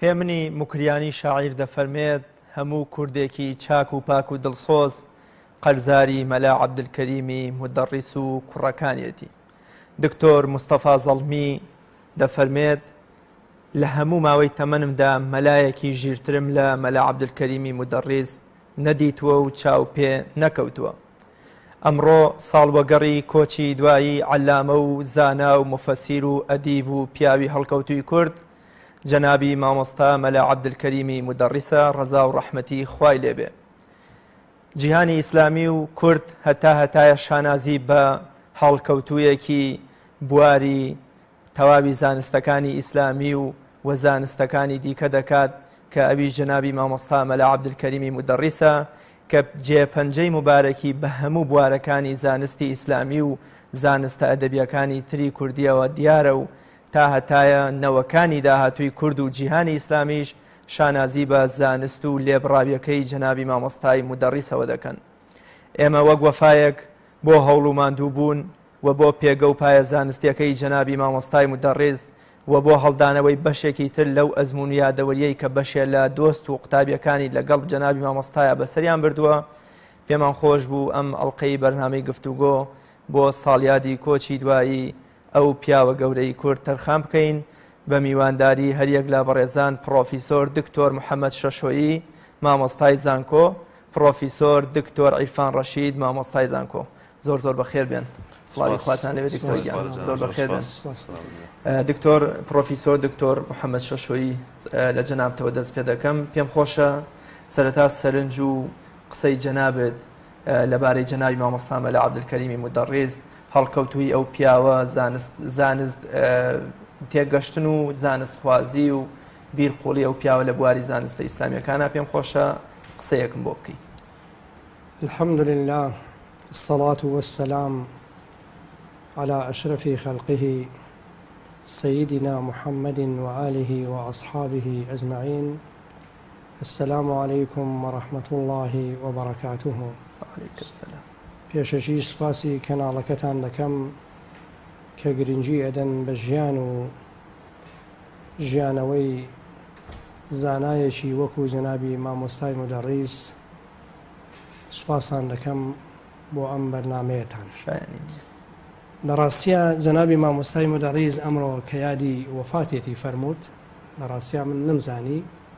هێمنی مکریانی شاعیر دەفەرمێت هەموو کوردێکی چاک و پاک و دڵسۆز قەرزاری مەلا عەبدولکەریمی مودەڕیس و کوڕەکانیەتی. دکتۆر مستەفا زەڵمی دەفەرمێت لە هەموو ماوەی تەمەنمدا مەلایەکی ژیرترم لە مەلا عەبدولکەریمی مودەڕیس نەدیتووە و چاو پێ نەکەوتووە. ئەمڕۆ ساڵوەگەڕی کۆچی دوایی عەلامە و زانا و مفەسیر و ئەدیب و پیاوی هەڵکەوتووی کورد جەنابی مامۆستا مەلا عەبدولکەریمی مودەڕیسە ڕەزا و ڕەحمەتی خوای لێبێ. جیهانی ئیسلامی و کورد هەتایە شانازی بە هەڵکەوتوویەکی بواری تەواوی زانستەکانی ئیسلامی و زانستەکانی دیکە دەکات کە ئەوی جەنابی مامۆستا مەلا عەبدولکەریمی مودەڕیسە کە جێپەنجەی مبارەکی بە هەموو بوارەکانی زانستی ئیسلامی و زانستە ئەدەبیەکانی تری کوردیەوە دیارە و تا هەتایە نەوەکانی داهاتووی کورد و جیهانی ئیسلامیش شانازی بە زانست و لێبڕاویەکەی جەنابی مامۆستای مودەڕیسەوە دەکەن. ئێمە وەک وەفایەک بۆ هەوڵ و ماندوو بوون و بۆ پێگە و پایە زانستیەکەی جەنابی مامۆستای مودەڕیس و بۆ هەڵدانەوەی بەشێکی تر لەو ئەزمون و یادەوەریەی کە بەشێ لە دۆست و قوتابیەکانی لەگەڵ جەنابی مامۆستایە بەسەریان بردووە. پێمان خۆش بوو ئەم ئەڵقەی بەرنامەی گفتوگۆ بۆ ساڵیادی کۆچی دوایی ئەو پیاوە گەورەی کورد تەرخان بکەین بە میوانداری هەریەک لە بەڕێزان پرۆفیسۆر دکتۆر محەممەد شەشۆیی مامۆستای زانکۆ، پرۆفیسۆر دکتۆر عیرفان ڕەشید مامۆستای زانکۆ. زۆر زۆر بەخێر بێن. سڵاوی خواتان لەوێ دکتۆر گیان. زۆر بەخێر بێن. دکتۆر پرۆفیسۆر دکتۆر محەممەد شەشۆیی لە جەنابتەوە دەست پێ دەکەم. پێم خۆشە سەرەتا سەرنج و قسەی جەنابێت لەبارەی جەنابی مامۆستا مەلا عەبدولکەریمی مودەڕیس هەڵکەوتووی ئەو پیاوە زانست تێگەشتن و زانست خوازی و بیرقوڵی ئەو پیاوە لە بواری زانستە ئیسلامیەکانە پێم خۆشە قسەیەکم بۆ بکەی. الحمد لله الصلاة والسلام على أشرف خلقه سيدنا محمد وآله وأصحابه أجمعين. السلام عليكم ورحمة الله وبركاته. وعليك السلام. پێشەشی سوپاسی کەناڵەکەتان دەکەم کە گرنگی ئەدەن بە ژیان و ژیانەوەی زانایەکی وەکو جەنابی مامۆستای مودەڕیس. سوپاسان دەکەم بۆ ئەم بەرنامەیەتان. لە ڕاستیە جەنابی مامۆستای مودەڕیس ئەمڕۆ کە یادی وەفاتێتی فەرمووت، لە ڕاستیە من نمزانی،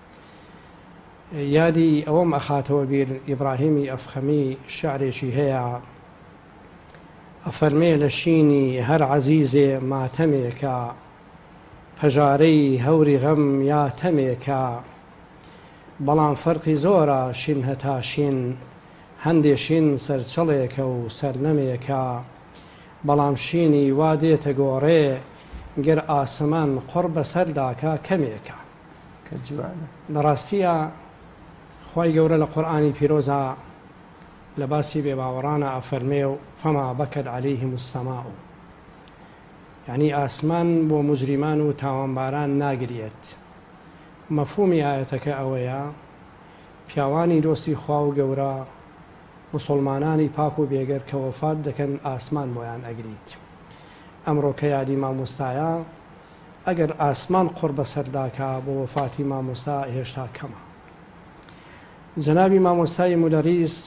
یادی ئەوەم ئەخاتەوە بیر ئیبراهیمی ئەفخەمی شعرێکی هەیە ئەفەرمێ لە شینی هەر عەزیزێ ماتەمێکە پەژارەی هەوری غەم یا تەمێکە بەڵام فەرقی زۆرە شین هەتا شین هەندێ شین سەرچەڵێکە و سەرنەمێکە بەڵام شینی وا دێتە گۆڕێ گەر ئاسمان قڕ بەسەرداکە کەمێکە. لە ڕاستیە خوای گەورە لە قورئانی پیرۆزە لە باسی بێباوەڕانە ئەفەرمێ و فەما بەکەت عەلەیهیم السەماء، یعنی ئاسمان بۆ موجریمان و تاوانباران ناگرێت. مەفهومی ئایەتەکە ئەوەیە پیاوانی دۆستی خوا و گەورە موسڵمانانی پاک و بێگەر کە وەفات دەکەن ئاسمان بۆیان ئەگریت. ئەمڕۆ کە یادی مامۆستایە ئەگەر ئاسمان قڕ بەسەرداکە بۆ وەفاتی مامۆستا هێشتا کەمە. جەنابی مامۆستای مودەڕیس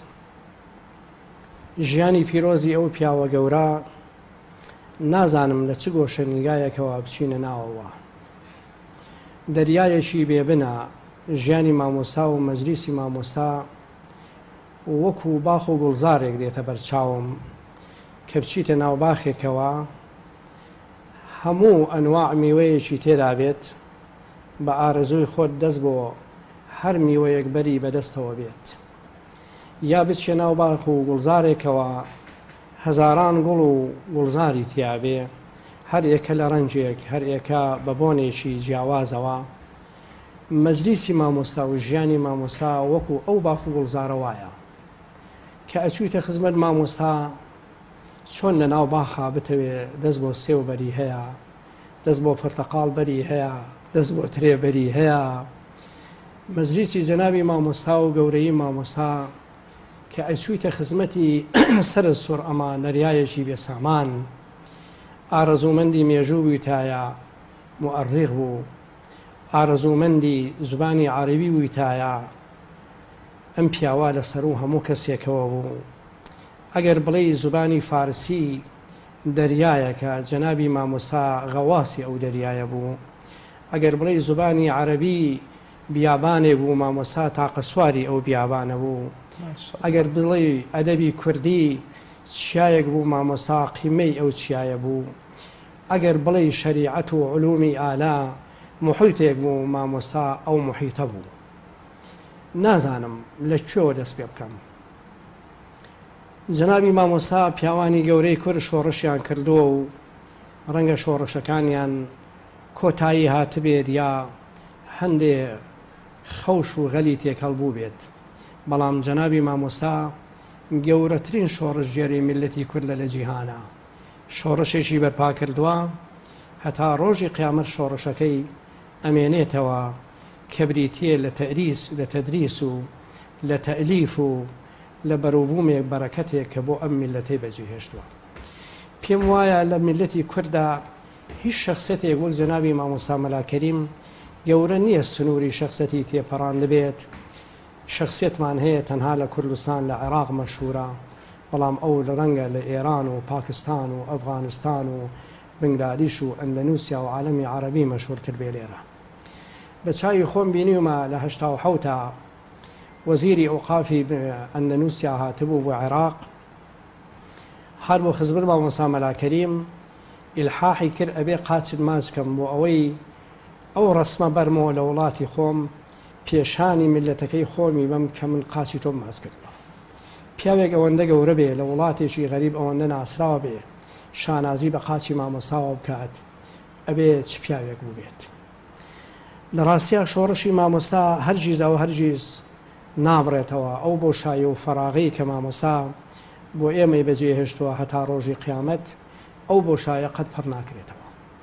ژیانی پیرۆزی ئەو پیاوە گەورە نازانم لە چ گۆشەنیگایەکەوە بچینە ناوەوە. دەریایەکی بێبنە ژیانی مامۆستا و مەجلیسی مامۆستا وەکو باخ و گوڵزارێک دێتە بەرچاوم کە بچیتە ناو باخێکەوە هەموو ئەنواع میوەیەکی تێدا بێت بە ئارەزووی خۆت دەست بۆ هەر میوەیەک بەری بەدەستەوە بێت، یا بچێ ناو باخ و گوڵزارێکەوە هەزاران گوڵ و گوڵزاری تیابێ هەر ئێکە لە ڕەنجێک هەر ئێکە بە بۆنێکی جیاوازەوە. مەجلیسی مامۆستا و ژیانی مامۆستا وەکو ئەو باخ و گوڵزارە وایە کە ئەچوویتە خزمەت مامۆستا چۆن لە ناو باخا بتەوێ دەست بۆ سێو بەری هەیە، دەست بۆ پەرتەقاڵ بەری هەیە، دەست بۆ ترێ بەری هەیە. مەجلیسی جەنابی مامۆستا و گەورەی مامۆستا کە ئەچوویتە خزمەتی سەر سوڕ ئەمە نەریایەکی بێسامان ئارەزوومەندی مێژوو بوویتایە مؤەڕیغ بوو ئارەزوومەندی زبانی عەرەبی ویتایە ئەم پیاوە لەسەر و هەموو کەسێکەوە بوو. ئەگەر بڵێ زبانی فارسی دەریایەکە جەنابی مامۆستا غەواسی ئەو دەریایە بوو. ئەگەر بڵێ زبانی عەرەبی بیابانێ بوو مامۆستا تاقەسواری ئەو بیابانە بوو. ئەگەر بڵێ ئەدەبی کوردی چیایەک بوو مامۆستا قیمەی ئەو چیایە بوو. ئەگەر بڵێ شەریعەت و علومی ئالا محیتێک بوو مامۆستا ئەو محیتە بوو. نازانم لەکوێوە دەست پێ بکەم. جەنابی مامۆستا پیاوانی گەورەی کورد شۆڕشیان کردووە و ڕەنگە شۆڕشەکانیان کۆتایی هاتبێت یا هەندێ خەوش و غەلی تێکەڵ بوو بێت. بەڵام جەنابی مامۆستا گەورەترین شۆڕشگێری میلەتی کوردە لە جیهانە. شۆڕشێکی بەرپا کردووە هەتا ڕۆژی قیامەت شۆڕشەکەی ئەمێنێتەوە کە بریتیە لە تەدریس و لە تەئلیف و لە بەروبوومێک بەرەکەتێک کە بۆ ئەم میلەتەی بەجێهێشتووە. پێم وایە لە میلەتی کوردە هیچ شخصەتێک وەک جەنابی مامۆستا مەلاکەریم گەورە نییە سنووری شخصەتی تێپەڕان بێت. شخصیتمان هەیە تەنها لە کوردستان لە عێراق مەشهورە، بەڵام ئەو لە ڕەنگە لە ئێران و پاکستان و ئەفغانستان و بنگلادیش و ئەندەنوسیا و عالەمی عەرەبی مەشهورتر بێ لێرە. بە چاوی خۆم بینیومە لە 1970 وەزیری ئەوقافی ئەندەنوسیا هاتبوو بۆ عێراق، هەر بۆ خزبر مامۆستا مەلاکەریم ئیلحاحی کرد ئەبێ قاچت ماچکەم بۆ ئەوەی ئەو ڕسمە بەرمەوە لە وڵاتی خۆم پێشانی میلەتەکەی خۆمی بەم کە من قاچی تۆم ماچ کردەوە. پیاوێک ئەوەندە گەورە بێ لە وڵاتێکی غەریب ئەوەندە ناسراوە بێ شانازی بە قاچی مامۆستاوە بکات ئەبێ چ پیاوێک بوو بێت. لە ڕاستیە شۆڕشی مامۆستا هەرگیز ئەو هەرگیز نابڕێتەوە. ئەو بۆشایی و فەراغی کە مامۆستا بۆ ئێمەی بەجێهێشتووە هەتا ڕۆژی قیامەت ئەو بۆشایە قەت پڕ ناکرێتەوە.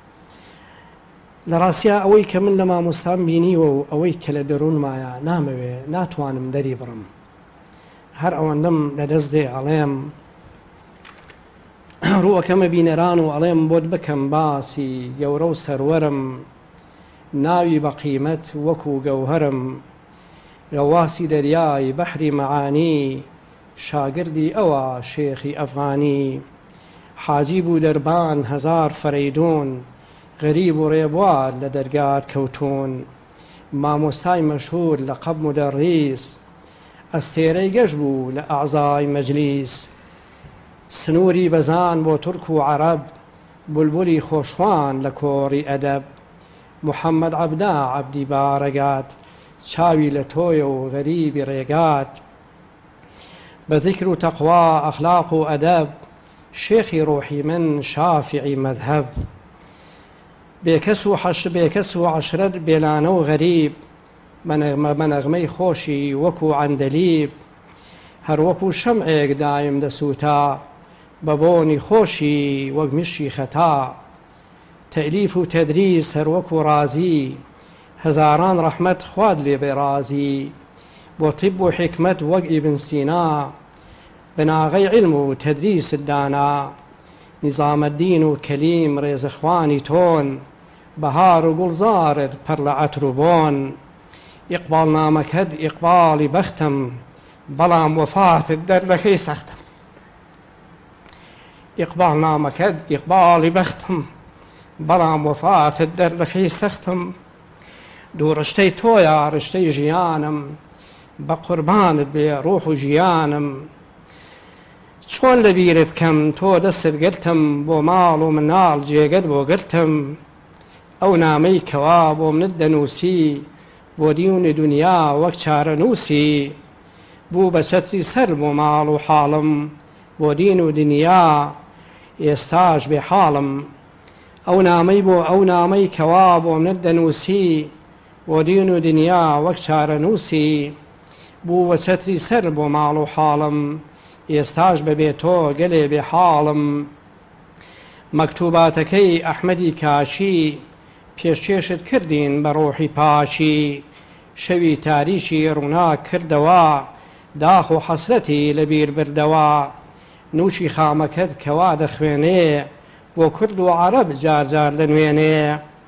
لە ڕاستیە ئەوەی کە من لە مامۆستام بینیوە و ئەوەی کە لە دەروونمایە نامەوێ ناتوانم دەری بڕم. هەر ئەوەندەم لەدەست دێ ئەڵێم ڕووەکەمە بینەران و ئەڵێم بۆت بکەم باسی گەورە و سەروەرم ناوی بە قیمەت وەکو گەوهرم غەواسی دەریای بەحری مەعانی شاگردی ئەوە شێخی ئەفغانی حاجی بوو دەربان هەزار فەرەیدون غەریب و ڕێبوار لە دەرگات کەوتون مامۆستای مەشهور لە قەب مدەڕیس ئەستێرەی گەشت بوو لە ئەعزای مەجلیس سنووری بەزان بۆ تورک و عەرەب بولبولی خۆشخوان لە کۆڕی ئەدەب محەممەد عەبدا عەبدی بارەگات چاوی لە تۆیە و غەریبی ڕێگات بە ذیکر و تەقوا ئەخلاق و ئەدەب شێخی ڕۆحی من شافعی مەذهب بێکەس و عەشرەت بێلانە و غەریب بە نەغمەی خۆشی وەکو عەندەلیب هەر وەکو شەمعێک دایم دەسووتا بە بۆنی خۆشی وەک میشی خەتا تەئلیف و تەدریس هەر وەکو ڕازی هەزاران ڕەحمەت خواد لێ بێ ڕازی بۆ طیب و حکمەت وەک ئیبن سینا بناغەی علم و تەدریست دانا نیزامەدین و کەلیم ڕێزەخوانی تۆن بەهار و گوڵزارت پەر لە عەتر و بۆن ئیقبال نامەکەت ئیقباڵی بەختم بەڵام وەفاتت دەردەکەی سەختم ئیقبال نامەکەت ئیقباڵی بەختم بەڵام وەفاتت دەردەکەی سەختم دوو ڕشتەی تۆیە ڕشتەی ژیانم بە قوربانت بێ ڕۆح و ژیانم چۆن لەبیرت کەم تۆ دەستت گرتم بۆ ماڵ و مناڵ جێگەت بۆ گرتم ئەو نامەی کەوا بۆ منت دەنووسی بۆ دیونی دنیا وەک چارە نووسی بوو بە چەتری سەر بۆ ماڵ و حاڵم بۆ دین و دنیا ئێستاش بێ حاڵم ئەو نامەی کەوا بۆ منت دەنووسی بۆ دین و دنیا وەک چارە نووسی بوو بە چەتری سەر بۆ ماڵ و حاڵم ئێستاش بەبێ تۆ گەلێ بێ حاڵم مەکتوباتەکەی ئەحمەدی کاشی پێشکێشت کردین بە ڕۆحی پاشی شەوی تاریشی ڕووناک کردەوە داخ و حەسرەتی لەبیر بردەوە نووشی خامەکەت کەوا دەخوێنێ بۆ کورد و عەرەب جار جار دەنوێنێ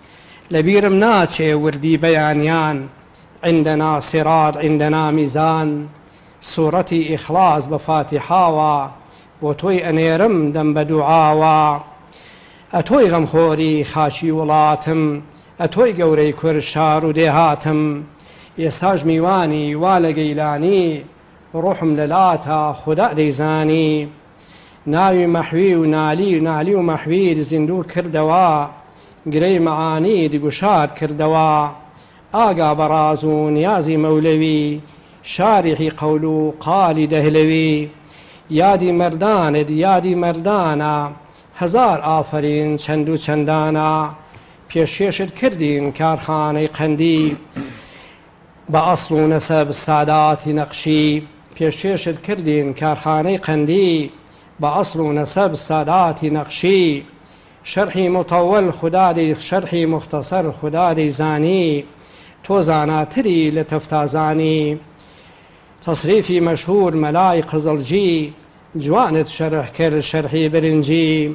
لبيرم ناچێ وردی بەیانیان عندنا صراط عندنا ميزان سوورەتی ئیخلاص بە فاتحاوە بۆ تۆی ئەنێرم دەم بە دوعاوە ئەتۆی غەمخۆری خاچی وڵاتم ئەتۆی گەورەی کورد شار و دێهاتم ئێستاش میوانی وا لە گەیلانی ڕوحم لەلاتە خوددا دەیزانی ناوی مەحوی و نالی و مەحویر زیندوو کردەوە گرەی مەعانی دگوشاد کردەوە ئاگا بەڕاز و نیازی مەولەوی شارحی قەول و قالی دەهلەوی یادی مەردانت یادی مەردانە هەزار ئافرین چەند و چەندانە پێشێشت کردین کارخانەی قەندی بە ئەسڵ و نەسەب ساداتی نەقشی پێشێشت کردین کارخانەی قەندی بە ئەسڵ و نەسەب ساداتی نەقشی شەرحی متەوەل خوددا شەرحی مختصر خوددا دەیزانی تۆ زاناتری لە تەفتازانی تەصریفی مەشهور مەلای قزڵجی جوانت شەرح کرد شەرحی برنجی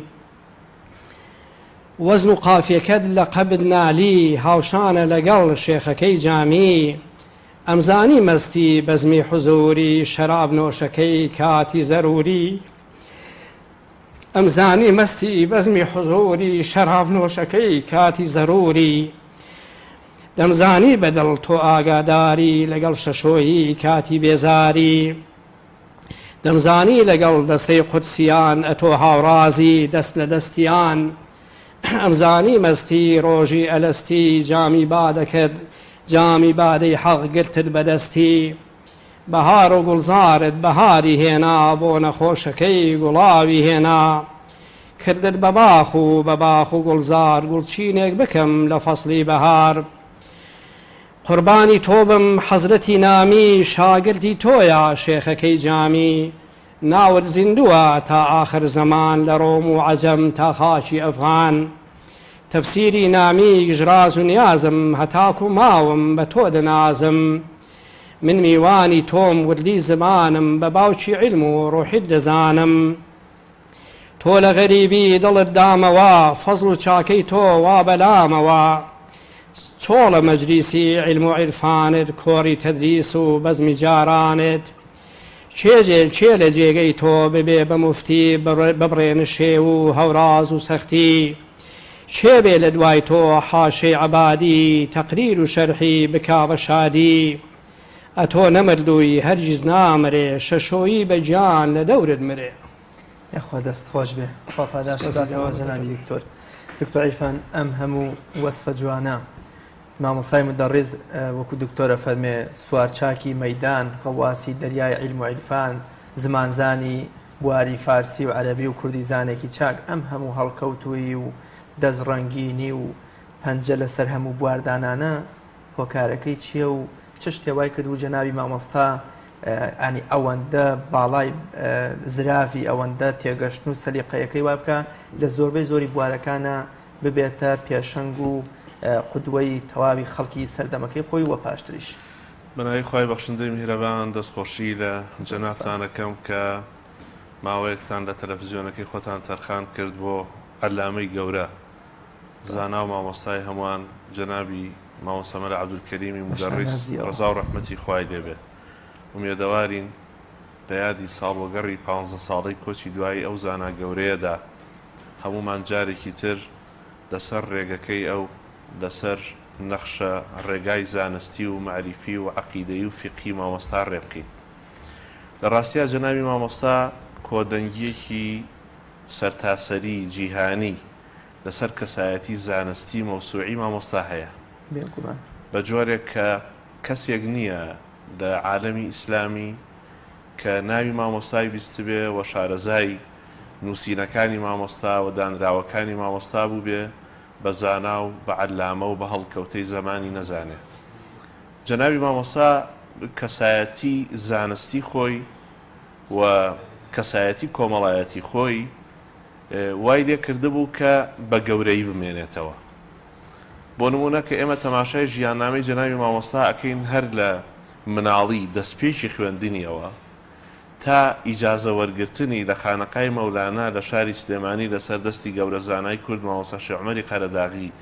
وەزن و قافیەکەت لە قەبد نالی هاوشانە لەگەڵ شێخەکەی جامی ئەمزانی مەستی بەزمی حوزوری شەراب نۆشەکەی کاتی زەروری ئەمزانی مەستی بەزمی حوزوری شەراب نۆشەکەی کاتی زەروری دەمزانی بەدڵ تۆ ئاگاداری لەگەڵ شەشۆیی کاتی بێزاری دەمزانی لەگەڵ دەستەی قودسیان ئەتۆ هاوڕازی دەست لە دەستیان ئەمزانی مەستی ڕۆژی ئەلەستی جامی بادەکەت جامی بادەی حەق گرتت بەدەستی بەهار و گوڵزارت بەهاری هێنا بۆ نەخۆشەکەی گوڵاوی هێنا کردت بە باخ و گوڵزار گوڵچینێک بکەم لە فەسڵی بەهار قوربانی تۆ بم حەزرەتی نامی شاگردی تۆیە شێخەکەی جامی ناوت زیندووە تا ئاخر زەمان لە ڕۆم و عەجەم تا خاچی ئەفغان تەفسیری نامی گژراز و نیازم هەتاکو ماوم بە تۆ دەنازم من میوانی تۆم وردی زمانم بە باوکی علم و ڕۆحیت دەزانم تۆ لە غەریبی دڵت دامەوە فەزڵ و چاکەی تۆ وا بەلامەوە چۆڵە مەجلیسی علم و عیرفانت کۆڕی تەدریس و بەزمی جارانت چێ لە جێگەی تۆ ببێ بە موفتی ببڕێنە شێو و هەوراز و سەختی چێ بێ لە دوای تۆ حاشەی عەبادی تەقریر و شەرحی بکا بە شادی ئەتۆ نەمردووی هەرگیز نامرێ شەشۆیی بە گیان لە دەورت مرێ یاخوا دەست خۆش بێ خوا پاداش بداتەوە جەنابی دکتۆر عیرفان ئەم هەموو وەسفە جوانە مامۆستای مدەڕیز وەکو دکتۆرە فەرمێ سوارچاکی مەیدان غەواسی دەریای عیلم و عیرفان زمانزانی بواری فارسی و عەرەبی و کوردی زانێکی چاک ئەم هەموو هەڵکەوتووی و دەستڕەنگینی و پەنجە لەسەر هەموو بواردانانە هۆکارەکەی چییە و چ شتێوای کرد و جەنابی مامۆستا ئەنی ئەوەندە باڵای زرافی ئەوەندە تێگەشتن و سەلیقەیەکەی وا بکە لە زۆربەی زۆری بوارەکانە ببێتە پێشەنگ و قودوەی تەواوی خەڵکی سەردەمەکەی خۆی وە پاشتریش بەناوی خوای بەخشندەی میهرەبان دەستخۆشی لە جەنابتانەکەم کە ماوەیەکتان لە تەلەڤیزیۆنەکەی خۆتان تەرخان کرد بۆ عەلامەی گەورە زانا و مامۆستای هەمووان جەنابی مامۆستا مەلا عەبدولکەریمی مدەڕیس ڕەزا و ڕەحمەتی خوای لێبێ ومێدەوارین لە یادی ساڵوەگەڕی 15 ساڵەی کۆچی دوایی ئەو زانا گەورەیەدا هەمومان جارێکی تر لەسەر ڕێگەکەی ئەو لەسەر نەخشە ڕێگای زانستی و معریفی و عەقیدەی و فیقی مامۆستا ڕێبکەین لە ڕاستیە جەنابی مامۆستا کۆدەنگیەکی سەرتاسەری جیهانی لەسەر کەسایەتی زانستی مەوسوعی مامۆستا هەیە بە جۆرێک کە کەسێک نییە لە عالەمی ئیسلامی کە ناوی مامۆستای بیست بێ و شارەزای نووسینەکانی مامۆستا و دانراوەکانی مامۆستا بوو بێ بە زانا و بە عەلامە و بە هەڵکەوتەی زەمانی نەزانێ جەنابی مامۆستا کەسایەتی زانستی خۆی و کەسایەتی کۆمەڵایەتی خۆی وای لێ کردبوو کە بە گەورەی بمێنێتەوە بۆ نمونە کە ئێمە تەماشای ژیاننامەی جەنابی مامۆستا ئەکەین هەر لە مناڵی دەستپێکی خوێندنیەوە تا ئیجازە وەرگرتنی لە خانەقای مەولانا لە شاری سلێمانی لەسەر دەستی گەورە زانای کورد مامۆستا شێخ عومەری قەرەداغی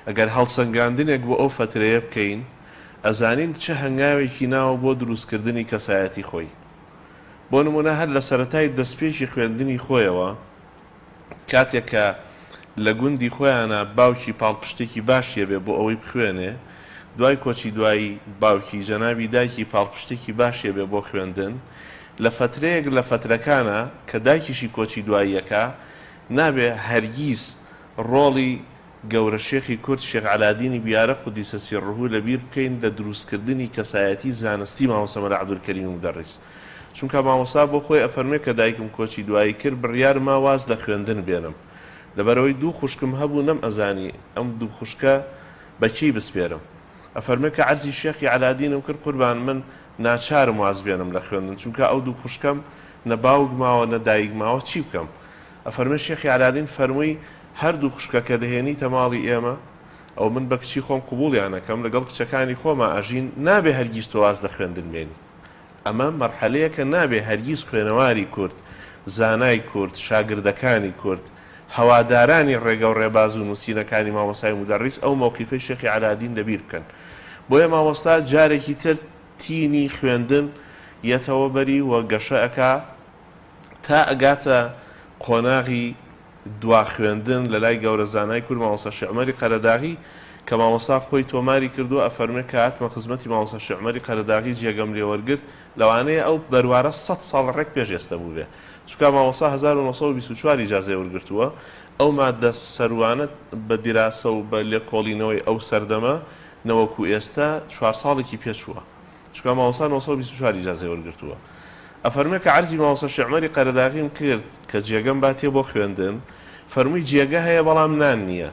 ئەگەر هەڵسەنگاندنێک بۆ ئەو فترەیە بکەین ئەزانین چه هەنگاوێکی ناوە بۆ دروستکردنی کەسایەتی خۆی. بۆ نمونە هەر لە سەرەتای دەستپێکی خوێندنی خۆیەوە کاتێک کە لە گوندی خۆیانە باوکی پاڵپشتێکی باشیە بێ بۆ ئەوەی بخوێنێ، دوای کۆچی دوایی باوکی جەنابی دایکی پاڵپشتێکی باشیە بێ بۆ خوێندن، لە فترەیەک لە فترەکانە کە دایکیشی کۆچی دواییەکە نابێ هەرگیز ڕۆڵی گەورە شێخی کورد شێخ علادینی بیارە قودیسە سیڕهو لەبیر بکەین لە دروستکردنی کەسایەتی زانستی مامۆستا مەلا عەبدولکەریم مدەڕیس. چونکە مامۆستا بۆ خۆی ئەفەرمێ کە دایکم کۆچی دوایی کرد بڕیار ماواز لە خوێندن بێنم، لەبەرەوەی دوو خوشکم هەبوو نەم ئەزانی ئەم دوو خوشکە بەچی بسپێرم. ئەفەرمێ کە عەرزی شێخی علادینم کرد قوربان من ناچارم واز بێنم لە خوێندن، چونکە ئەو دوو خوشکەم نە باوک ماوە نە دایک ماوە چی بکەم؟ ئەفەرمێ شێخی علادین فەرمووی هەردوو خوشکە کە دەهێنیتە ماڵی ئێمە ئەو من بە کچی خۆم قبوڵیان ئەەکەم لەگەڵ کچەکانی خۆمە ئاژین نابێ هەرگیز تۆ واز لە خوێندن بێنی. ئەمە مەرحەلەیە کە نابێ هەرگیز خوێنەواری کورد، زانای کورد، شاگردەکانی کورد، هەوادارانی ڕێگە و ڕێباز و نووسینەکانی مامۆستای مدەڕیس ئەو مەوقیفەی شێخی علادین لەبیر بکەن. بۆیە مامۆستا جارێکی تر تینی خوێندن یەتەوە بەری وە گەشەکە تا ئەگاتە قۆناغی دوا خوێندن لە لای گەورە زانای کورد مامۆستا شێخ عومەری قەرەداغی کە مامۆستا خۆی تۆماری کردو ئەفەرمێ کە هاتمە خزمەتی مامۆستا شێخ عومەری قەرەداغی جێگەم لێ وەرگرت لەوانەیە ئەو بەروارە 100 ساڵ ڕێک پێش ئێستا بوو بێ، چونکە مامۆستا 1924 ئیجازەی وەرگرتووە. ئەو مادە سەروانە بە دیراسە و بە لێکۆڵینەوەی ئەو سەردەمە نەوەکو ئێستا 4 ساڵێکی پێچووە، چونکە مامۆستا 1924 ئیجازەی وەرگرتووە. ئەفەرمێ کە عەرزی مامۆستا شێخ عومەری قەرەداغیم کرد کە جێگەم باتێ بۆ خوێندن، فەرمووی جێگە هەیە بەڵام نان نییە،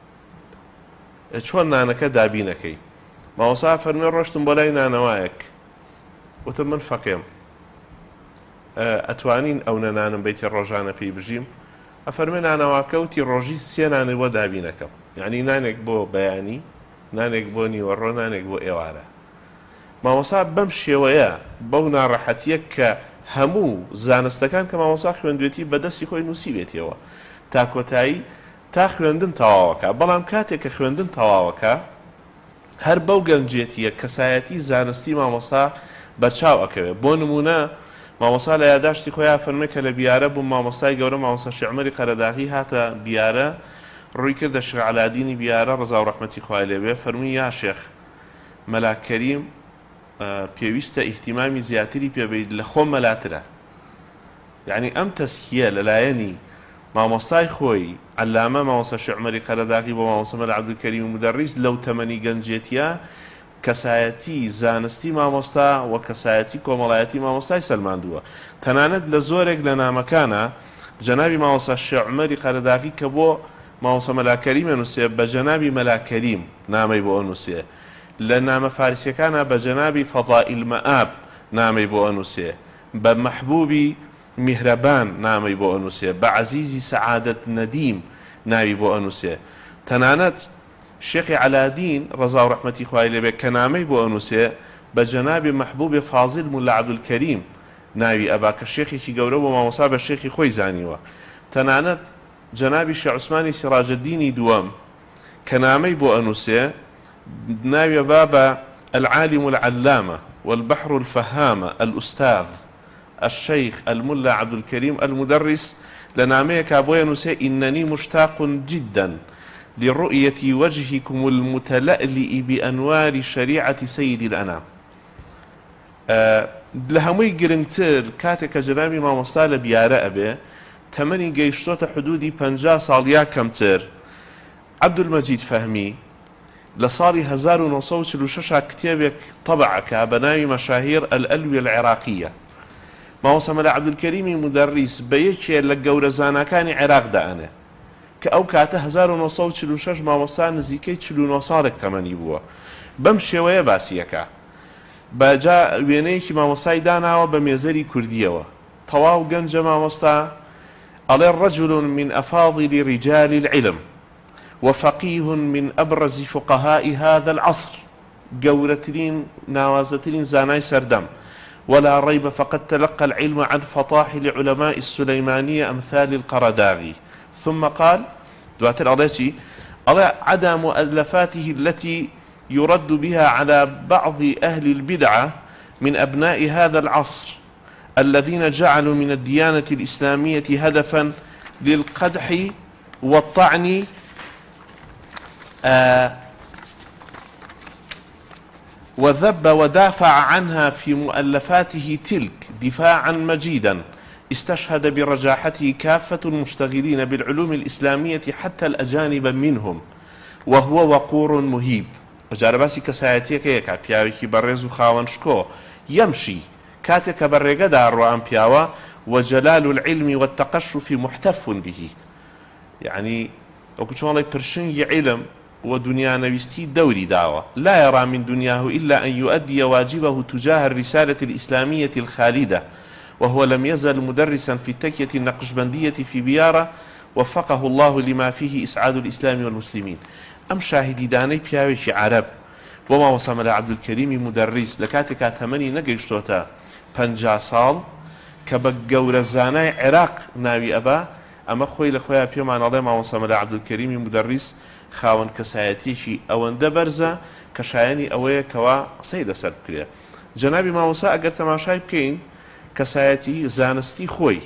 چۆن نانەکە دابینەکەی؟ مامۆستا فەرمووی ڕۆشتم بۆ لای نانەوایەک، وتم من فەقێم ئەتوانین ئەو نانم بەیتی ڕۆژانە پێی بژیم؟ ئەفەرمێ نانەواکەوتی ڕۆژی 3 نانێ بۆ دابینەکەم، یعنی نانێک بۆ بەیانی، نانێک بۆ نیوەڕۆ، نانێک بۆ ئێوارە. مامۆستا بەم شێوەیە بەو ناڕەحەتیە کە هەموو زانستەکان کە مامۆستا خوێندوێتی بەدەستی خۆی نووسیبێتەوە تا کۆتایی تا خوێندن تەواوەکە. بەڵام کاتێک کە خوێندن تەواوەکە هەر بەو گەنجێتیە کەسایەتی زانستی مامۆستا بەرچاو ئەکەوێت. بۆ نمونە مامۆستا لە یادداشتی خۆیان فەرمێ کە لە بیارە بووم مامۆستای گەورە مامۆستا شێخ عومەری قەرەداغی هاتە بیارە، ڕووی کردە شێخ علادینی بیارە ڕەزا و ڕەحمەتی خوای لێبێ، فەرمووی یا شێخ مەلا کەریم پێویستە ئیحتیمامی زیاتری پێبیت لە خۆم مەلاترە. یعنی ئەم تەسکیە لەلایەنی مامۆستای خۆی عەلامە مامۆستا شێخ عومەری قەرەداغی بۆ مامۆستا مەلا عەبدولکەریم مدەڕیس لەو تەمەنی گەنجێتیە کەسایەتی زانستی مامۆستا و کەسایەتی کۆمەڵایەتی مامۆستای سەلماندووە. تەنانەت لە زۆرێک لە نامەکانە جەنابی مامۆستا شێخ عومەری قەرەداغی کە بۆ مامۆستا مەلا کەریمە نووسێ بە جەنابی مەلا کەریم نامەی بۆ ئەنووسێ، لە نامە فارسیەکانە بە جەنابی فەضائیل مەئاب نامەی بۆ ئەنووسێ، بە مەحبوبی میهرەبان نامەی بۆ ئەنووسێ، بە عەزیزی سەعادەت نەدیم ناوی بۆ ئەنووسێ. تەنانەت شێخی علادین ڕەزا و ڕەحمەتی خوای لێبێ کە نامەی بۆ ئەنووسێ بە جەنابی مەحبوبی فازیل مولا عەبدولکەریم ناوی ئەبا کە شێخێکی گەورە بۆ مامۆستا بە شێخی خۆی زانیوە. تەنانەت جەنابی شێخ عوسمانی سیراجەدینی دووەم کە نامەی بۆ ئەنووسێ ناوی بابا العالم العلامة والبحر الفهامة الأستاذ الشيخ الملا عبدالكريم المدرس لنامية كابويا نسي إنني مشتاق جدا لرؤية وجهكم المتلألئ بأنوار شريعة سيد الأنام. لهموي گرنگتر كاتك جنابي مامۆستا لە بیارە ئەبێ تەمەنی گەیشتۆتە حدودی 50 ساڵیا کەمتر. عەبدولمەجید فەهمی لە ساڵی 1946 کتێبێک طبعەکە بە ناوی مەشاهیر الألوية العراقية. مامۆستا مەلا عەبدولکەریمی مدەڕیس بە یەکێ لە گەورە زاناکانی عێراق دائەنێ کە ئەو کاتە 1946 مامۆستا نزیکەی 49 ساڵێک تەمەنی بووە. بەم شێوەیە باسیەکە بەجا وێنەیەکی مامۆستای داناوە بە مێزەری کوردیەوە تەواو گەنجە مامۆستا ئەڵێ رجل من أفاضل رجال العلم وفقيه من أبرز فقهاء هذا العصر، گەورەترین ناوازەترین زانای سەردەم، ولا ريب فقد تلقى العلم عن فطاحل علماء السليمانية أمثال القرداغي. ثم قال دواتر عليتي عدا مؤلفاته التي يرد بها على بعض أهل البدعة من أبناء هذا العصر الذين جعلوا من الديانة الإسلامية هدفا للقدح والطعن وذب ودافع عنها في مؤلفاته تلك دفاعا مجيدا استشهد برجاحته كافة المشتغلين بالعلوم الإسلامية حتى الأجانب منهم، وهو وقور مهيب. وجارباسي كسايتيك يكا بياوكي برزو خاونشكو يمشي كاتك برقة دار أم بياوا وجلال العلم والتقشف محتف به. يعني وكتشون الله برشنج علم ودنيا نويستي دوري داوة لا يرى من دنياه إلا أن يؤدي واجبه تجاه الرسالة الإسلامية الخالدة، وهو لم يزل مدرسا في التكية النقشبندية في بيارة وفقه الله لما فيه إسعاد الإسلام والمسلمين. أم شاهدي داني بياوشي عرب وما وصمل عبد الكريم مدرس لكاتك تمني نقشتوتا 50 ساڵ کە بە گەورە زانای عێراق ناوی ئەبا ئەمە خۆی لە خۆیان پێمان ئەڵێ مامۆستا عەبدولکەریمی مدەڕیس خاوەن کەسایەتیەکی ئەوەندە بەرزە کە شایەنی ئەوەیە کەوا قسەی لەسەر بکرێ. جەنابی مامۆستا ئەگەر تەماشای بکەین کەسایەتی زانستی خۆی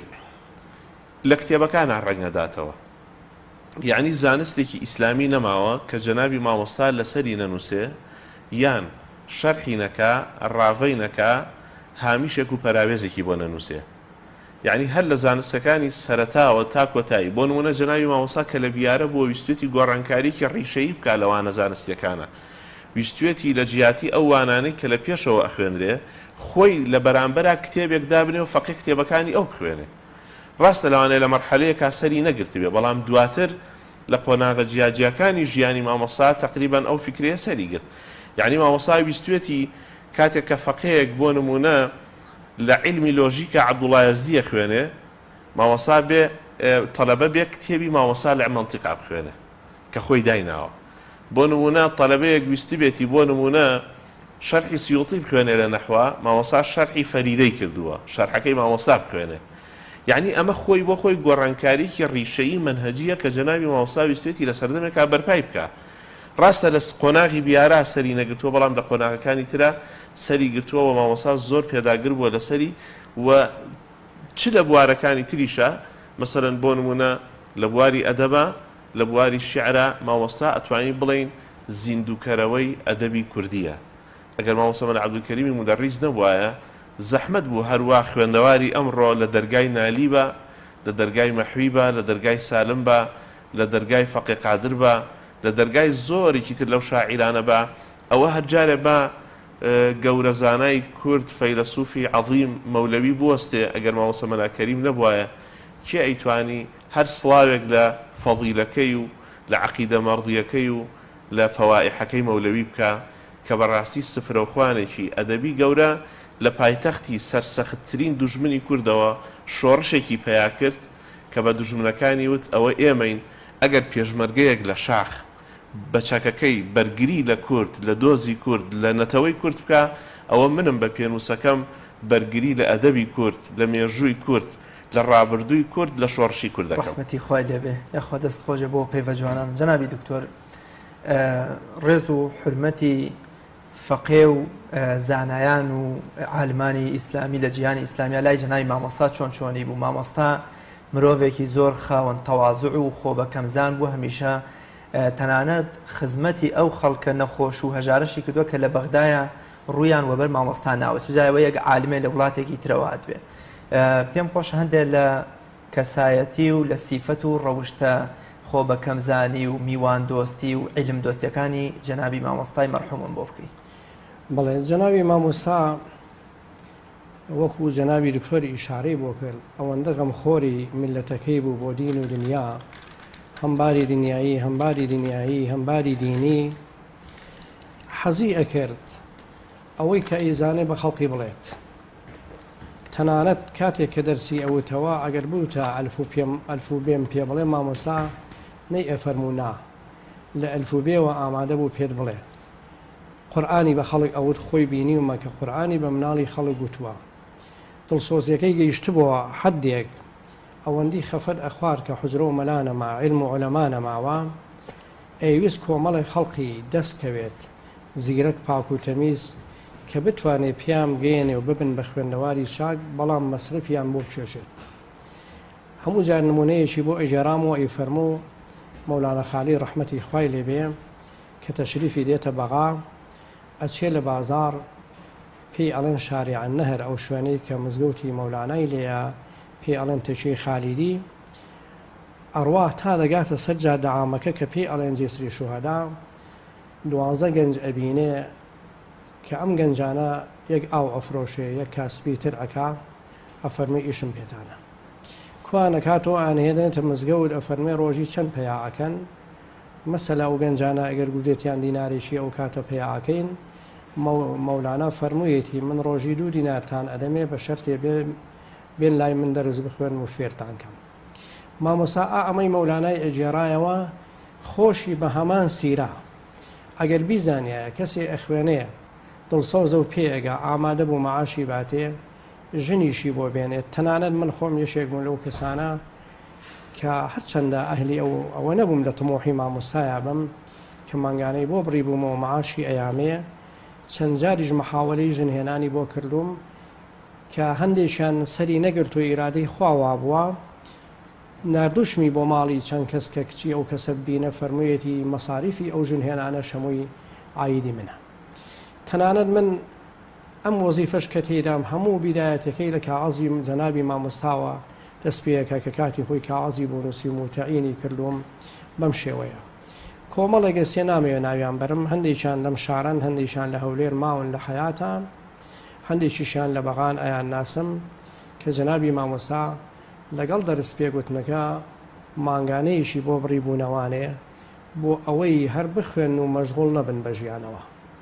لە کتێبەکانە ڕەنگەداتەوە، یعنی زانستێکی ئیسلامی نەماوە کە جەنابی مامۆستا لەسەری نەنووسێ یان شەرحی نەکا ڕاوەی نەکا هامیشێک و پەراوێزێکی بۆ نەنووسێ. یعنی هەر لە زانستەکانی سەرەتاوە تا کۆتایی بۆ نمونە جەنابی مامۆستا کە لە بیارە بۆ ویستێتی گۆڕانکاریکی ڕیشەیی بکات لەوانە زانستیەکانە، ویستێتی لە جیاتی ئەو وانانەی کە لە پێشەوە ئەخوێنرێ خۆی لە بەرامبەرا کتێبێک دابنێ و فەقێ کتێبەکانی ئەو بخوێنێ. ڕاستە لەوانەیە لە مەرحەلەیەکا سەری نەگرتبێ، بەڵام دواتر لە قۆناغە جیاجیەکانی ژیانی مامۆستا تقریبان ئەو فکرەیە سەری گرت. یعنی مامۆستا ویستێتی کاتێک کە فەقێیەک بۆ نمونە لە عیلمی لۆژیکە عەبدوڵڵا یەزدی خوێنێ، مامۆستا بێ تەلەبە بێ کتێبی مامۆستا لە مەنتیقا بخوێنێ کە خۆی دایناوە. بۆ نمونە تەلەبەیەک ویستی بێتی بۆ نمونە شەرحی سیوطی بخوێنێ لە نەحوا، مامۆستا شەرحی فەریدەی کردووە، شەرحەکەی مامۆستا بخوێنێ. یعنی ئەمە خۆی بۆ خۆی گۆڕانکاریکی ڕیشەیی منهەجیە کە جەنابی مامۆستا ویستێتی لە سەردەمێکا بەرپای بکە. ڕاستە لە قۆناغی بیارە سەری نەگرتووە، بەڵام لە قۆناغەکانی ترە سەری گرتووە و مامۆستا زۆر پێداگر بووە لەسەری. و چ لە بوارەکانی تریشە، مەسەرەن بۆ نمونە لە بواری ئەدەبە، لە بواری شیعرە مامۆستا ئەتوانی بڵین زیندوکەرەوەی ئەدەبی کوردیە. ئەگەر مامۆستا عەبدولکەریمی مدەڕیس نەبوایە زەحمەت بوو هەروە خوێندەواری ئەمڕۆ لە دەرگای نالی بە، لە دەرگای مەحوی بە، لە دەرگای سالم بە، لە دەرگای فەقێ قادر بە، لە دەرگای زۆرێکی تر لەو شاعیرانە بە. ئەوە هەرجارێ بە گەورە زانای کورد فەیلسوفی عەظیم مەولەوی بوەستێ، ئەگەر مامۆستا مەلاکەریم نەبوایە کێ ئەیتوانی هەر سڵاوێک لە فەضیلەکەی و لە عەقیدە مەڕضیەکەی و لە فەوائحەکەی مەولەوی بکە کە بەڕاستی سفرەوخوانێکی ئەدەبی گەورە لە پایتەختی سەرسەختترین دوژمنی کوردەوە شۆڕشێکی پەیا کرد کە بە دوژمنەکانی وت ئەوە ئێمەین ئەگەر پێشمەرگەیەک لە شاخ بە چاکەکەی بەرگری لە کورد، لە دۆزی کورد، لە نەتەوەی کورد بکە، ئەوە منم بە پێنووسەکەم بەرگری لە ئەدەبی کورد، لە مێژووی کورد، لە ڕابردووی کورد، لە شۆڕشی کوردەکەم. ڕەحمەتی خوای لێبێ، یاخوا دەست خۆشە بۆ پەیوە جوانان. جەنابی دکتۆر، ڕێز و حورمەتی فەقێ و زانایان و عالمانی ئیسلامی لە جیهانی ئیسلامیە لای جەنابی مامۆستا چۆن چۆنی بوو؟ مامۆستا مرۆڤێکی زۆر خاوەن تەواضوع و خۆ بە کەمزان بوو، هەمیشە تەنانەت خزمەتی ئەو خەڵکە نەخۆش و هەژارەشی کردووە کە لە بەغدایە ڕوویان وەبەر مامۆستا ناوە، چ جایەوە یەک عالمێ لە وڵاتێکی ترەوە هاتبێ. پێم خۆشە هەندێک لە کەسایەتی و لە سیفەت و ڕەوشتە خۆ بە کەمزانی و میوان دۆستی و عیلم دۆستیەکانی جەنابی مامۆستای مەرحوومم بۆ بکەیت. بەڵێ جەنابی مامۆستا وەکو جەنابی دکتۆری ئیشارەی بۆ کرد، ئەوەندە غەمخۆری میلەتەکەی بوو بۆ دین و دنیا، هەمباری دنیایی، هەمباری دنیایی، هەمباری دینی، حەزی ئەکرد ئەوەی کە ئیزانێ بە خەڵقی بڵێت. تەنانەت کاتێک کە دەرسی ئەوتەوە ئەگەر بوو تا ئەلفوبێم پێ بڵێ مامۆستا نەی ئەفەرموو نا، لە ئەلفوبێەوە ئامادە بوو پێت بڵێ. قورئانی بە خەڵک ئەوت خۆی بینی ومە کە قورئانی بە مناڵی خەڵک گوتووە. دڵسۆزیەکەی گەیشتبووە حەدێک ئەوەندی خەفەت ئەخوار کە حوزرە و مەلا نەما، عیلم و عولەما نەماوە، ئەویست کۆمەڵی خەڵقی دەستکەوێت زیرەک پاک و تەمیز کە بتوانێت پیام گەێنێ و ببن بە خوێندەواری چاک بەڵام مەسرفیان بۆ بچێشێت. هەموو جار نمونەیەکی بۆ ئەجێرامەوە ئەی فەرموو مەولانە خالی ڕەحمەتی خوای لێبێ کە تەشریفی دێتە بەغا ئەچێ لە بازار پێی ئەڵێن شاریعە نەهر ئەو شوێنەی کە مزگەوتی مەولانای لێیە پێی ئەڵێن تەچەی خالیدی ئەڕوا تا دەگاتە سەر جادەعامەکە کە پێی ئەڵێن جێسری شوهەدا 12 گەنج ئەبینێ کە ئەم گەنجانە یەک ئاو ئەفرۆشێ یەک کاسبی تر ئەکا ئەفەرمی ئیشم پێتانە کوانەکاتەوە ئانهێنێتە مزگەوت ئەفەرمێ ڕۆژی چەند پەیاکەن مەسەلا و گەنجانە ئەگەر گودێتیان دینارێکی ئەو کاتە پەیاکەین مەولانە فەرموویەتی من ڕۆژی 2 دینارتان ئەدەمێ بە شەرتێ بێن لای من دەرز بخوێن و فێرتان کەم. مامۆسا ئەمەی مەولانای ئەجێڕایەوە خۆشی بە هەمان سیرا ئەگەر بیزانایە کەسێ ئەخوێنەیە دڵسۆزە و پێگا ئامادە بوو مەعاشی باتێ ژنیشی بۆ بێنێت تەنانەت من خۆم یەشێک بوون لەو کەسانە کە هەرچەندە ئەهلی ئەوە نەبووم لە تەمۆحی مامۆسایە بم کە مانگانەی بۆ بڕی بوومەوە مەعاشی ئەیامێ چەند جاریش مەحاوەلەی ژنهێنانی بۆ کردوم کە هەندێکیان سەری نەگرت و ئیرادەی خواوا بووە نردوشمی بۆ ماڵی چەند کەس کە کچی ئەو کەسە بینە فەرموویەتی مەساریفی ئەو ژنهێنانە شەمووی ئایدی منە. تەنانەت من ئەم وەزیفەش کە تێدام هەموو بیدایەتەکەی لە کاغەزی جەنابی مامۆستاوە دەست پێەکە کە کاتی خۆی کاغەزی بۆ نووسیم و تەعینی کردوم بەم شێوەیە. کۆمەڵێگە سێ نامەوێ ناویان بەرم هەندێکیان لەم شارن هەندێکیان لە هەولێر ماون لە حەیاتە هەندێکیشیان لە بەغان ئەیان ناسم کە جەنابی مامۆستا لەگەڵ دەرس پێگوتنەکە مانگانەیەشی بۆ بڕیبوونەوانێ بۆ ئەوەی هەر بخوێن و مەشغوڵ نەبن بە ژیانەوە.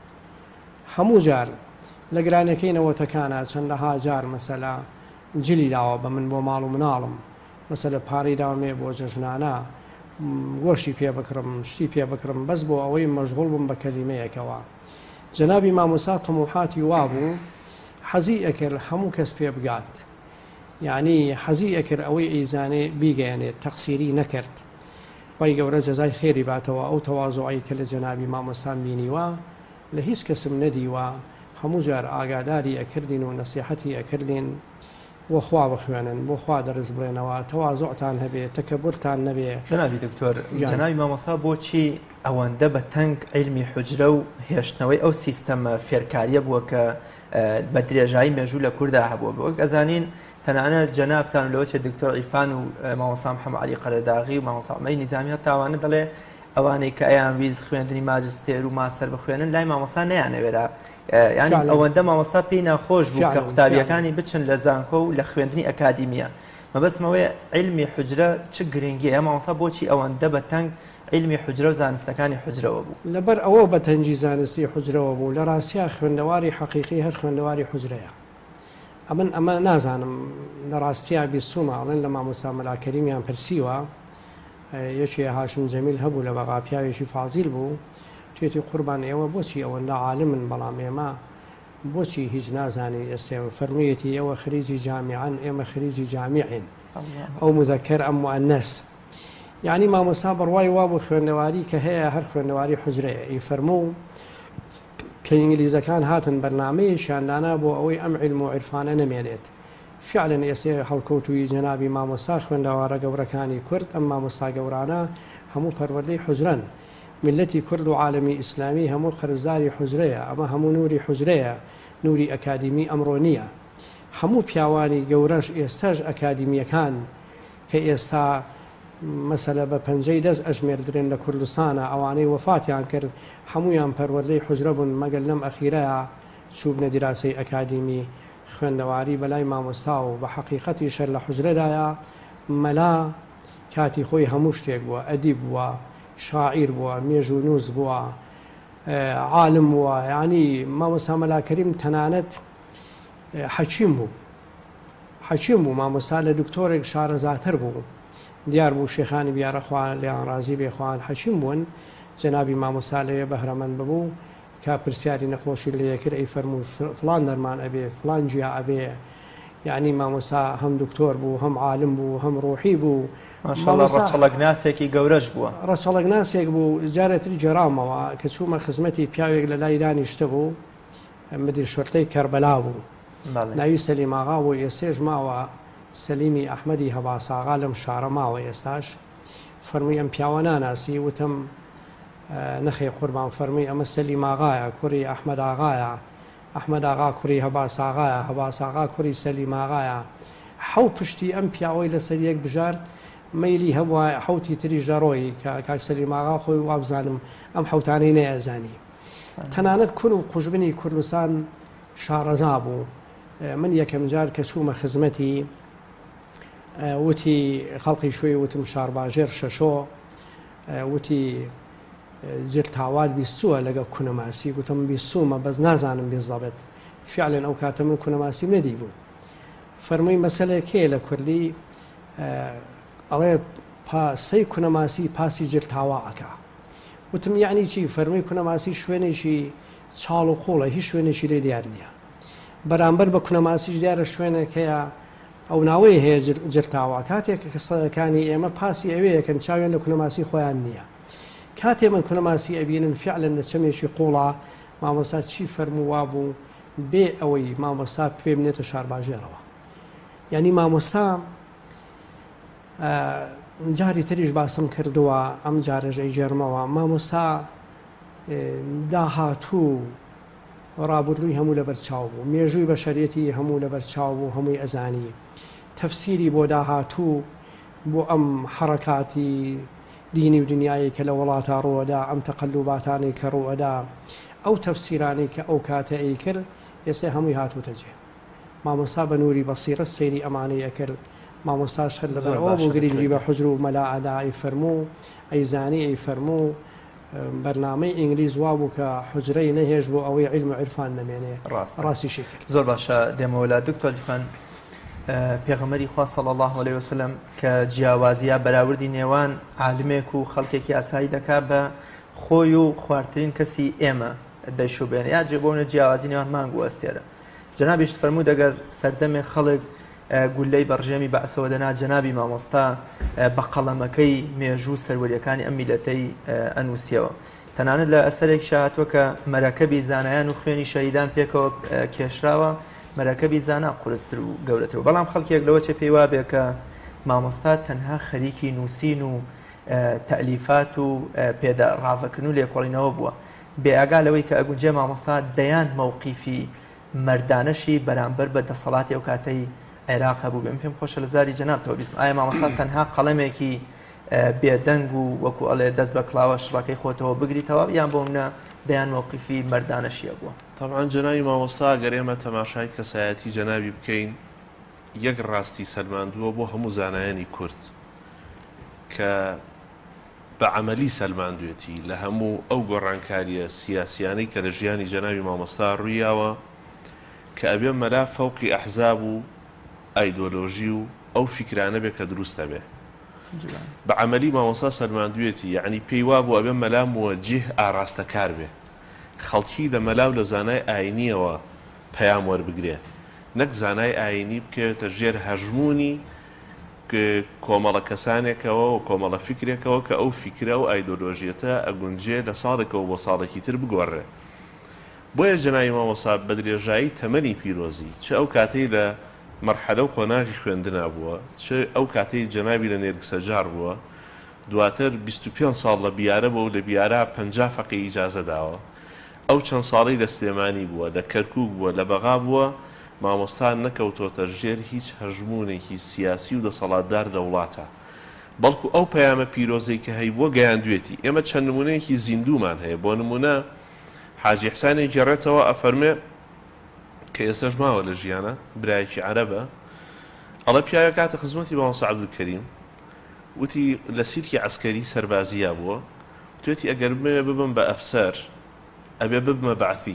هەموو جار لە گرانەکەی نەوەتەکانە چەندەها جار مەسەلا جلی داوە بە من بۆ ماڵ و مناڵم مەسەلە پارەی داوامێ بۆ جەژنانە گۆشتی پێ بکڕم شتی پێ بکڕم بەس بۆ ئەوەی مەشغوڵ بم بە کەلیمەیەکەوە. جەنابی مامۆستا تەموحاتی وابوو حەزی ئەکرد هەموو کەس پێ بگات یعنی حەزی ئەکرد ئەوەی ئەیزانێ بیگەیەنێت تەقسیری نەکرد. خی گەورە جەزای خێری باتەوە ئەو تەوازۆعی کە لە جەنابی مامۆستان بینیوە لە هیچ کەسم نەدیوە هەموو جار ئاگاداری ئەکردین و نەسیحەتی ئەکردین بۆ خوا بخوێنن بۆ خوا دەرز بڵێنەوە تەوازۆعتان هەبێت تەکەبورتان نەبێ. جەنابی دکتۆر جەنابی مامۆستا بۆچی ئەوەندە بە تەنگ عیلمی حوجرە و هێشتنەوەی ئەو سیستەمە فێرکاریە بووە کە بە درێژایی مێژوو لە کووردا هەبووە بۆ ئەزانین تەنانەت جەنابتان لەوەچێ دکتۆر عیفان و مامۆستا محەممەد عەلی قەرەداغی و مامۆستا عومەری نیزامی هەتاوانە دەڵێ ئەوانەی کە ئەیان ویز خوێندنی ماجستێر و ماستەر بخوێنن لای مامۆستا نەیانەوێرا یعنی ئەوەندە مامۆستا پێی ناخۆش بوو کە قوتابیەکانی بچن لە زانکۆ و لە خوێندنی ئەکادیمیە. مەبەستمەوەی عیلمی حوجرە چ گرنگیە مامۆستا بۆچی ئەوەندە بە تەنگ عیلمی حوجرە و زانستەکانی حوجرەوە بوو؟ لەبەر ئەوە بە تەنجی زانستی حوجرەوە بوو لە ڕاستیا خوێندەواری حەقیقی هەر خوێندەواری حوجرەیە. ئەمە نازانم لە ڕاستیا بیستوماڵێن لە مامۆستا مەلاکەریمیان پرسیوە یەکێ هاشم جەمیل هەبوو لە بەغا پیاوێکی فازیل بوو توێتی قوربان ئێوە بۆچی ئەوەندە عالمن بەڵام ئێمە بۆچی هیچ نازانی ئێستێ فەرموویەتی ئێوە خریجی جامیعان ئێمە خریجی جامیعین ئەو مذەکەر ئەم مؤنەس یعنی مامۆستا بڕوای وا بوو خوێندەواری کە هەیە هەر خوێندەواری حوجرەیە ئەی فەرموو کە ئینگلیزەکان هاتن بەرنامەیەشیاندانا بۆ ئەوەی ئەم عیلم و عیرفانە نەمێنێت. فعلەن ئێسێ هەڵکەوتووی جەنابی مامۆستا خوێندەوارە گەورەکانی کورد ئەم مامۆستا گەورانە هەموو پەروەردەی حوجرەن ملەتی کورد و عالمی ئیسلامی هەموو قەرزداری حوجرەیە ئەمە هەموو نوری حوجرەیە نوری ئەکادیمی ئەمڕۆ نییە. هەموو پیاوانی گەورەش ئێستاش ئەکادیمیەکان کە ئێستا مەسەلە بە پەنجەی دەست ئەژمێردرێن لە کوردستانە ئەوانەی وەفاتیان کرد هەمویان پەروەردەی حوجرە بوون مەگەل لەم ئەخیرەیە چوبنە دیراسی ئەکادیمی خوێندەواری بەلای مامۆستا و بە حەقیقەتی شەر لە حوجرەدایە مەلا کاتی خۆی هەموو شتێک بووە ئەدیب بووە شاعیر بووە مێژ و نووس بووە عالم بووە یعنی مامۆستا مەلاکەریم تەنانەت حەکیم بوو مامۆستا لە دکتۆرێک شارەزاتر بوو دیار بوو شێخانی بیارەخوا لیان ڕازی بێخواان حەکیم بوون جەنابی مامۆستا لەوێ بەهرەمەند ببوو کە پرسیاری نەخۆشی لە یەکرد ئەی فەرموو فلان دەرمان ئەبێ فلان جیا ئەبێ یعنی مامۆستا هەم دکتۆر بوو هەم عالم بوو هەم ڕۆحی بوو ماشەڵڵا ڕەچەڵک ناسێکی گەورەش بووە ڕەچەڵک ناسێک بوو جارێتری جێرامەوە کە چوومە خزمەتی پیاوێک لە لای دانیشتە بوو مدیر شۆرتەی کەربەلا بوو ناوی سەلیم ئاغا بوو ئێسێش ماوە سەلیمی ئەحمەدی هەباساغا لەم شارە ماوە ئێستاش فەرمووی ئەم پیاوە ناناسی وتم نەخێ قوربان فەرمووی ئەمە سەلیم ئاغایە کوڕی ئەحمەد ئاغایە ئەحمەد ئاغا کوڕی هەباساغایە هەباساغا کوڕی سەلیم ئاغایە حەو پشتی ئەم پیاوەی لەسەر یەک بژارد مەیلی هەبووە حەوتی تری ژەڕۆی کاک سەلیم ئاغا خۆی وابزانم ئەم حەوتانەی نەیەزانی تەنانەت کورد و قوژبنی کوردستان شارەزا بوو من یەکەم جار کە چوومە خزمەتی وتی خەڵقی شوێ وتم شارباژێر شەشۆ وتی جرتاوات بیستووە لەگە کونەماسی گوتم بیستومە بەس نازانم بێزەبێت فعلێن ئەو کاتە من کونەماسی نەدی بوو فەرمووی مەسەلەیەکەیە لە کوردی ئەڵێ پاسەی کونەماسی پاسی جرتاواکە وتم یعنی چی فەرمووی کونەماسی شوێنێکی چاڵ و قوڵە هیچ شوێنێکی لێ دیار نییە بەرامبەر بە کونەماسیش دیارە شوێنێکەیە ئەو ناوەی هەیە جرتاوە کاتێک کە سەدەکانی ئێمە پاسی ئەوەیەکەن چاوێن لە کونەماسی خۆیان نییە کاتێ من کونەماسی ئەبینن فعلن لە چەمێکی قوڵە مامۆستا چی فەرمووا بوو بێ ئەوەی مامۆستا پێ بنێتە شارباژێرەوە یعنی مامۆستا جاری تریش باسم کردووە ئەم جارەژەی جێرمەوە مامۆستا داهاتوو ڕابردووی هەموو لە بەرچاو بوو مێژووی بەشەریەتی هەموو لە بەرچاو بوو هەمووی ئەزانی تەفسیری بۆ داهاتوو بۆ ئەم حڕەکاتی دینی و دنیایی کە لە وڵاتە ڕۆدا ئەم تەقەلوباتانەی کە ڕوئەدا ئەو تەفسیرانەی کە ئەو کاتە ئەی کرد ئێستا هەمووی هاتووتە جێ مامۆستا بە نووری بەسیرە سەیری ئەمانەیە کرد مامۆستاش هەر لەبەرەوە بۆ گرنگی بە حوجر و مەلاعەدا ئەی فەرموو ئەیزانی ئەی فەرموو بەرنامەی ئینگلیز وا بوو کە حجرەی نەهێش بۆ ئەوەی عیلم و عرفان نەمێنێ ڕاستیشی کرد زۆر باشە دێمەوەلا دکتۆر جیفان پێغەمبەری خوا صلی الله علیه وسلم کە جیاوازیە بەراوردی نێوان عالمێک و خەڵکێکی ئاسایی دەکات بە خۆی و خواردترین کەسی ئێمە دەیشوبێنێ یا جێبوونە جیاوازی نێوان مانگ و ئەستێرە جەنابیش فەرموو دەگەر سەردەمێ خەڵک گولەی بەڕژێمی بەعسەوە دەنا جەنابی مامۆستا بە قەڵەمەکەی مێژوو سەروەریەکانی ئەم میلەتەی ئەنووسیەوە تەنانەت لە ئەسەرێک شاتوە کە مەرەکەبی زانایان و خوێنی شەهیدان پێکەوە کێشراوە مەرەکەبی زانا قورستر و گەورەتر بەڵام خەڵکێک لەوە چێ پێی وابێ کە مامۆستا تەنها خەریکی نووسین و تەلیفات و پێدا ڕاوەکردن و لێکۆڵینەوە بووە بێئاگا لەوەی کە ئەگونجێ مامۆستا دەیان مەوقیفی مەردانەشی بەرامبەر بە دەسەڵاتی ئەو کاتەی عێراق هەبوو بێم پێم خۆشە لە زاری جەنابتەوە بیستم ئایا مامۆستا تەنها قەڵەمێکی بێدەنگ و وەکو ئەڵێ دەست بە کڵاوە شڕەکەی خۆتەوە بگریتەوە یان بۆ منە دەیان مەوقیفی مەردانەشیە بووە طبعا جەنابی مامۆستا گەر ئێمە تەماشای کەسایەتی جەنابی بکەین یەک ڕاستی سەلماندووە بۆ هەموو زانایانی کورد کە بە عەمەلی سەلماندوێتی لە هەموو ئەو گۆڕانکاریە سیاسیانەی کە لە ژیانی جەنابی مامۆستا ڕوویاوە کە ئەبێ مەلا فەوقی ئەحزاب و ئایدۆلۆژی و ئەو فیکرانە بێ کە دروستە بێ بە عەمەلی مامۆستا سەلماندوێتی یعنی پێی وا بوو ئەبێ مەلا موەجه ئاڕاستەکار بێ خەڵکی لە مەلاو لە زانای ئاینیەوە پەیام وەربگرێ نەک زانای ئاینی بکەوێتە ژێر هەژمونی کۆمەڵە کەسانێکەوە و کۆمەڵە فکرێکەوە کە ئەو فیکرە و ئایدۆلۆژیەتە ئەگونجێ لە ساڵێکەوە بۆ ساڵێکی تر بگۆڕێ بۆیە جەنابی مامۆستا بە درێژایی تەمەنی پیرۆزی چ ئەو کاتەی لە مەرحەلە و قۆناغی خوێندنا بووە چ ئەو کاتەی جەنابی لە نێرگسەجار بووە دواتر 25 ساڵ لە بیارە بوو لە بیارە 50 فەقی ئیجازە داوە ئەو چەند ساڵی لە سلێمانی بووە لە کەرکووک بووە لە بەغا بووە مامۆستا نەکەوتۆتە ژێر هیچ هەژمونێکی سیاسی و دەسەڵاتدار لە وڵاتە بەڵکو ئەو پەیامە پیرۆزەی کە هەی بۆ گەیاندوێتی ئێمە چەند نمونەیەکی زیندومان هەیە بۆ نمونە حاجی حسانی گەڕێتەوە ئەفەرمێ کە ئێسەش ماوە لە ژیانە برایەکی عەرەبە ئەڵە پیاوە کاتە خزمەتی مامۆستا عەبدولکەریم وتی لە سیرکی عەسکەری سەربازیە بووە توێتی ئەگەر ببم بە ئەفسەر ئەبێ ببمە بەعثی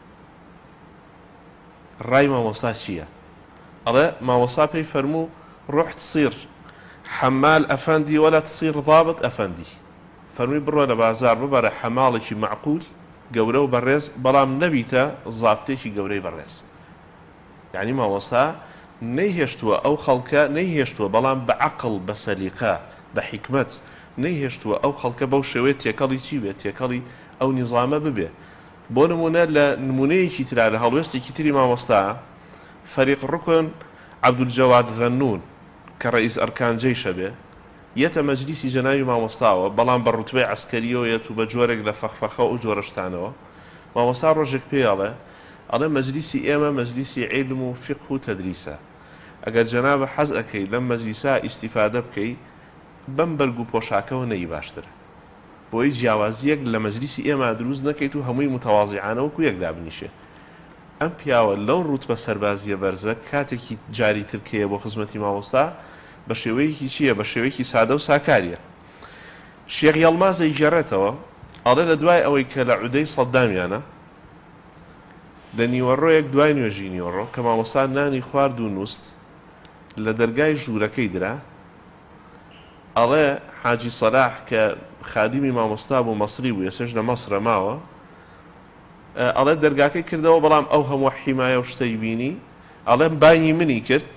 ڕای مامۆستا چییە؟ ئەڵێ مامۆستا پێی فەرموو ڕۆح تصیر حەمال ئەفەندی وەلا تصیر ضابط ئەفەندی فەرمووی بڕۆ لە بازار ببەرە حەماڵێکی معقول گەورە و بەڕێز بەڵام نەبیتە زابتێکی گەورەی بەڕێز یعنی مامۆستا نەیهێشتووە ئەو خەڵکە نەیهێشتووە بەڵام بە عەقڵ بە سەلیقە بە حیکمەت نەیهێشتووە ئەو خەڵکە بەو شێوەیە تێکەڵی چی بێت تێکەڵی ئەو نیزامە ببێ بۆ نمونە لە نمونەیەکی ترا لە هەڵوێستێکی تری مامۆستا فەریق ڕوکن عەبدولجەواد غەنوون کە ڕئیس ئەرکان جەیشە بێ یەتە مەجلیسی جەناوی مامۆستاوە بەڵام بە ڕوتبەی عەسکەریەوە یەت و بە جۆرێک لە فەخفەخە و جۆرە شتانەوە مامۆستا ڕۆژێک پێیاڵێ ئەڵێ مەجلیسی ئێمە مەجلیسی عیلم و فقه و تەدریسە ئەگەر جەنابە حەز ئەەکەی لەم مەجلیسا ئیستیفادە بکەی بەم بەرگ و پۆشاکەوە نەی باشترە بۆی جیاوازیەک لە مەجلیسی ئێمە دروست نەکەیت و هەمووی متەواضیعانەوەکو یەکدا بنیشێ ئەم پیاوە لەو ڕوتبە سەربازیە بەرزە کاتێکی جاری ترکەیە بۆ خزمەتی مامۆستا بە شێوەیەکی چییە بە شێوەیەکی سادە و ساکاریە شێخ یەڵمازەی گەڕێتەوە ئەڵێ لە دوای ئەوەی کە لە عودەی سەددامیانە لە نیوەڕۆیەک دوای نوێژی نیوەڕۆ کە مامۆستا نانی خوارد و نووست لە دەرگای ژوورەکەی درا ئەڵێ حاجی سەلاح کە خادیمی مامۆستا بوو مەسری بوو ێسش لە مەسرە ماوە ئەڵێ دەرگاکەی کردەوە بەڵام ئەو هەموو حیمایە و شتەی بینی ئەڵێ بانی منی کرد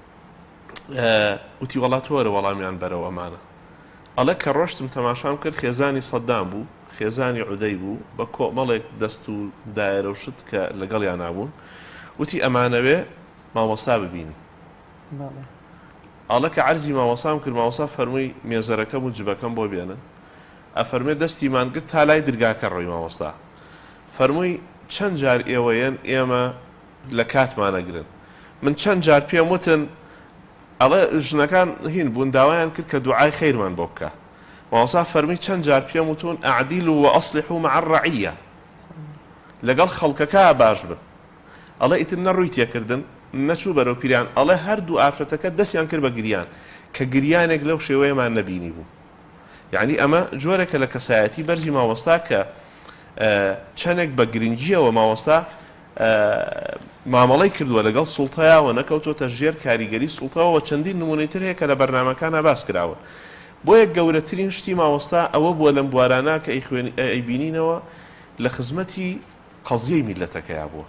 وتی وڵات وەرە وەڵامیان بەرەوە ئەمانە ئەڵێ کە ڕۆشتم تەماشام کرد خێزانی سەددام بوو خێزانی عودەی بوو بە کۆمەڵێک دەست و دایرە و شت کە لەگەڵیان نابوون وتی ئەمانەوێ مامۆستا ببینی ئەڵە کە عەرزی مامۆسام کرد مامۆستا فەرمووی مێزەرەکەم و جبەکەم بۆ بێنن ئەفەرمێ دەستیمان کرد تا لای دەرگاکە ڕۆی مامۆستا فەرمووی چەند جار ئێوەیەن ئێمە لە کاتمانەگرن من چەند جار پێم وتن ئەڵێ ژنەکان هین بوون داوایان کرد کە دوعای خەیرمان بۆ بکە مامۆستا فەرمووی چەند جار پێم وتون ئەعدیلوا وەئەصلحوا مع الرەعیە لەگەڵ خەڵکەکە باش بن ئەڵێ ئیتر نەڕووی تێکردن نەچوو بەرەو پیران ئەڵێ هەردوو ئافرەتەکە دەستیان کرد بە گریان کە گریانێک لەو شێوەیەمان نەبینی بوو یعنی ئەمە جۆرێکە لە کەسایەتی بەرزی مامۆستا کە چەندێک بە گرنگیەوە مامۆستا مامەڵەی کردووە لەگەڵ سوڵتایەوە نەکەوتۆتە ژێر کاریگەری سوڵتەوە چەندین نمونەی تر هەیە کە لە بەرنامەکانە باس کراوە بۆ یەک گەورەترین شتی مامۆستا ئەوە بووە لەم بوارانە کە ئەیبینینەوە لە خزمەتی قەزیەی میلەتەکەیە بووە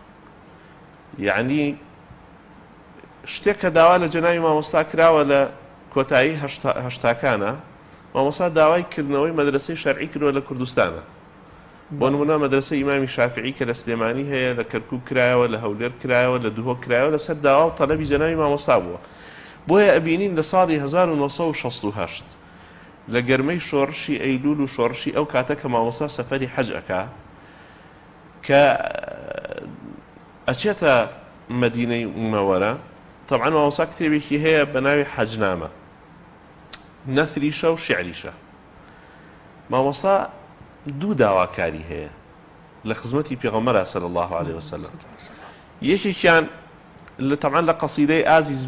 یعنی شتێک کە داوا لە جەناوی مامۆستا کراوە لە کۆتایی هەشتاکانە مامۆستا داوای کردنەوەی مەدرسەی شەرعی کردووە لە کوردستانە بۆ نمونە مەدرسەی ئیمامی شافعی کە لە سلێمانی هەیە لە کەرکووک کرایەوە لە هەولێر کرایەوە لە دوهۆ کرایەوە لەسەر داوا و تەلەبی جەناوی مامۆستا بووە بۆیە ئەبینین لە ساڵی 1968 لە گەرمەی شۆڕشی ئەیلول و شۆڕشی ئەو کاتە کە مامۆستا سەفەری حەج ئەکا کە ئەچێتە مەدینەی منەوەرە طبعا مامۆستا کتێبێکی هەیە بە ناوی حەجنامە نەثریشە و شیعریشە مامۆستا دوو داواکاری هەیە لە خزمەتی پێغەمبەر صلی الله عليه وسلم یەکێکیان طبعا لە قەسیدەی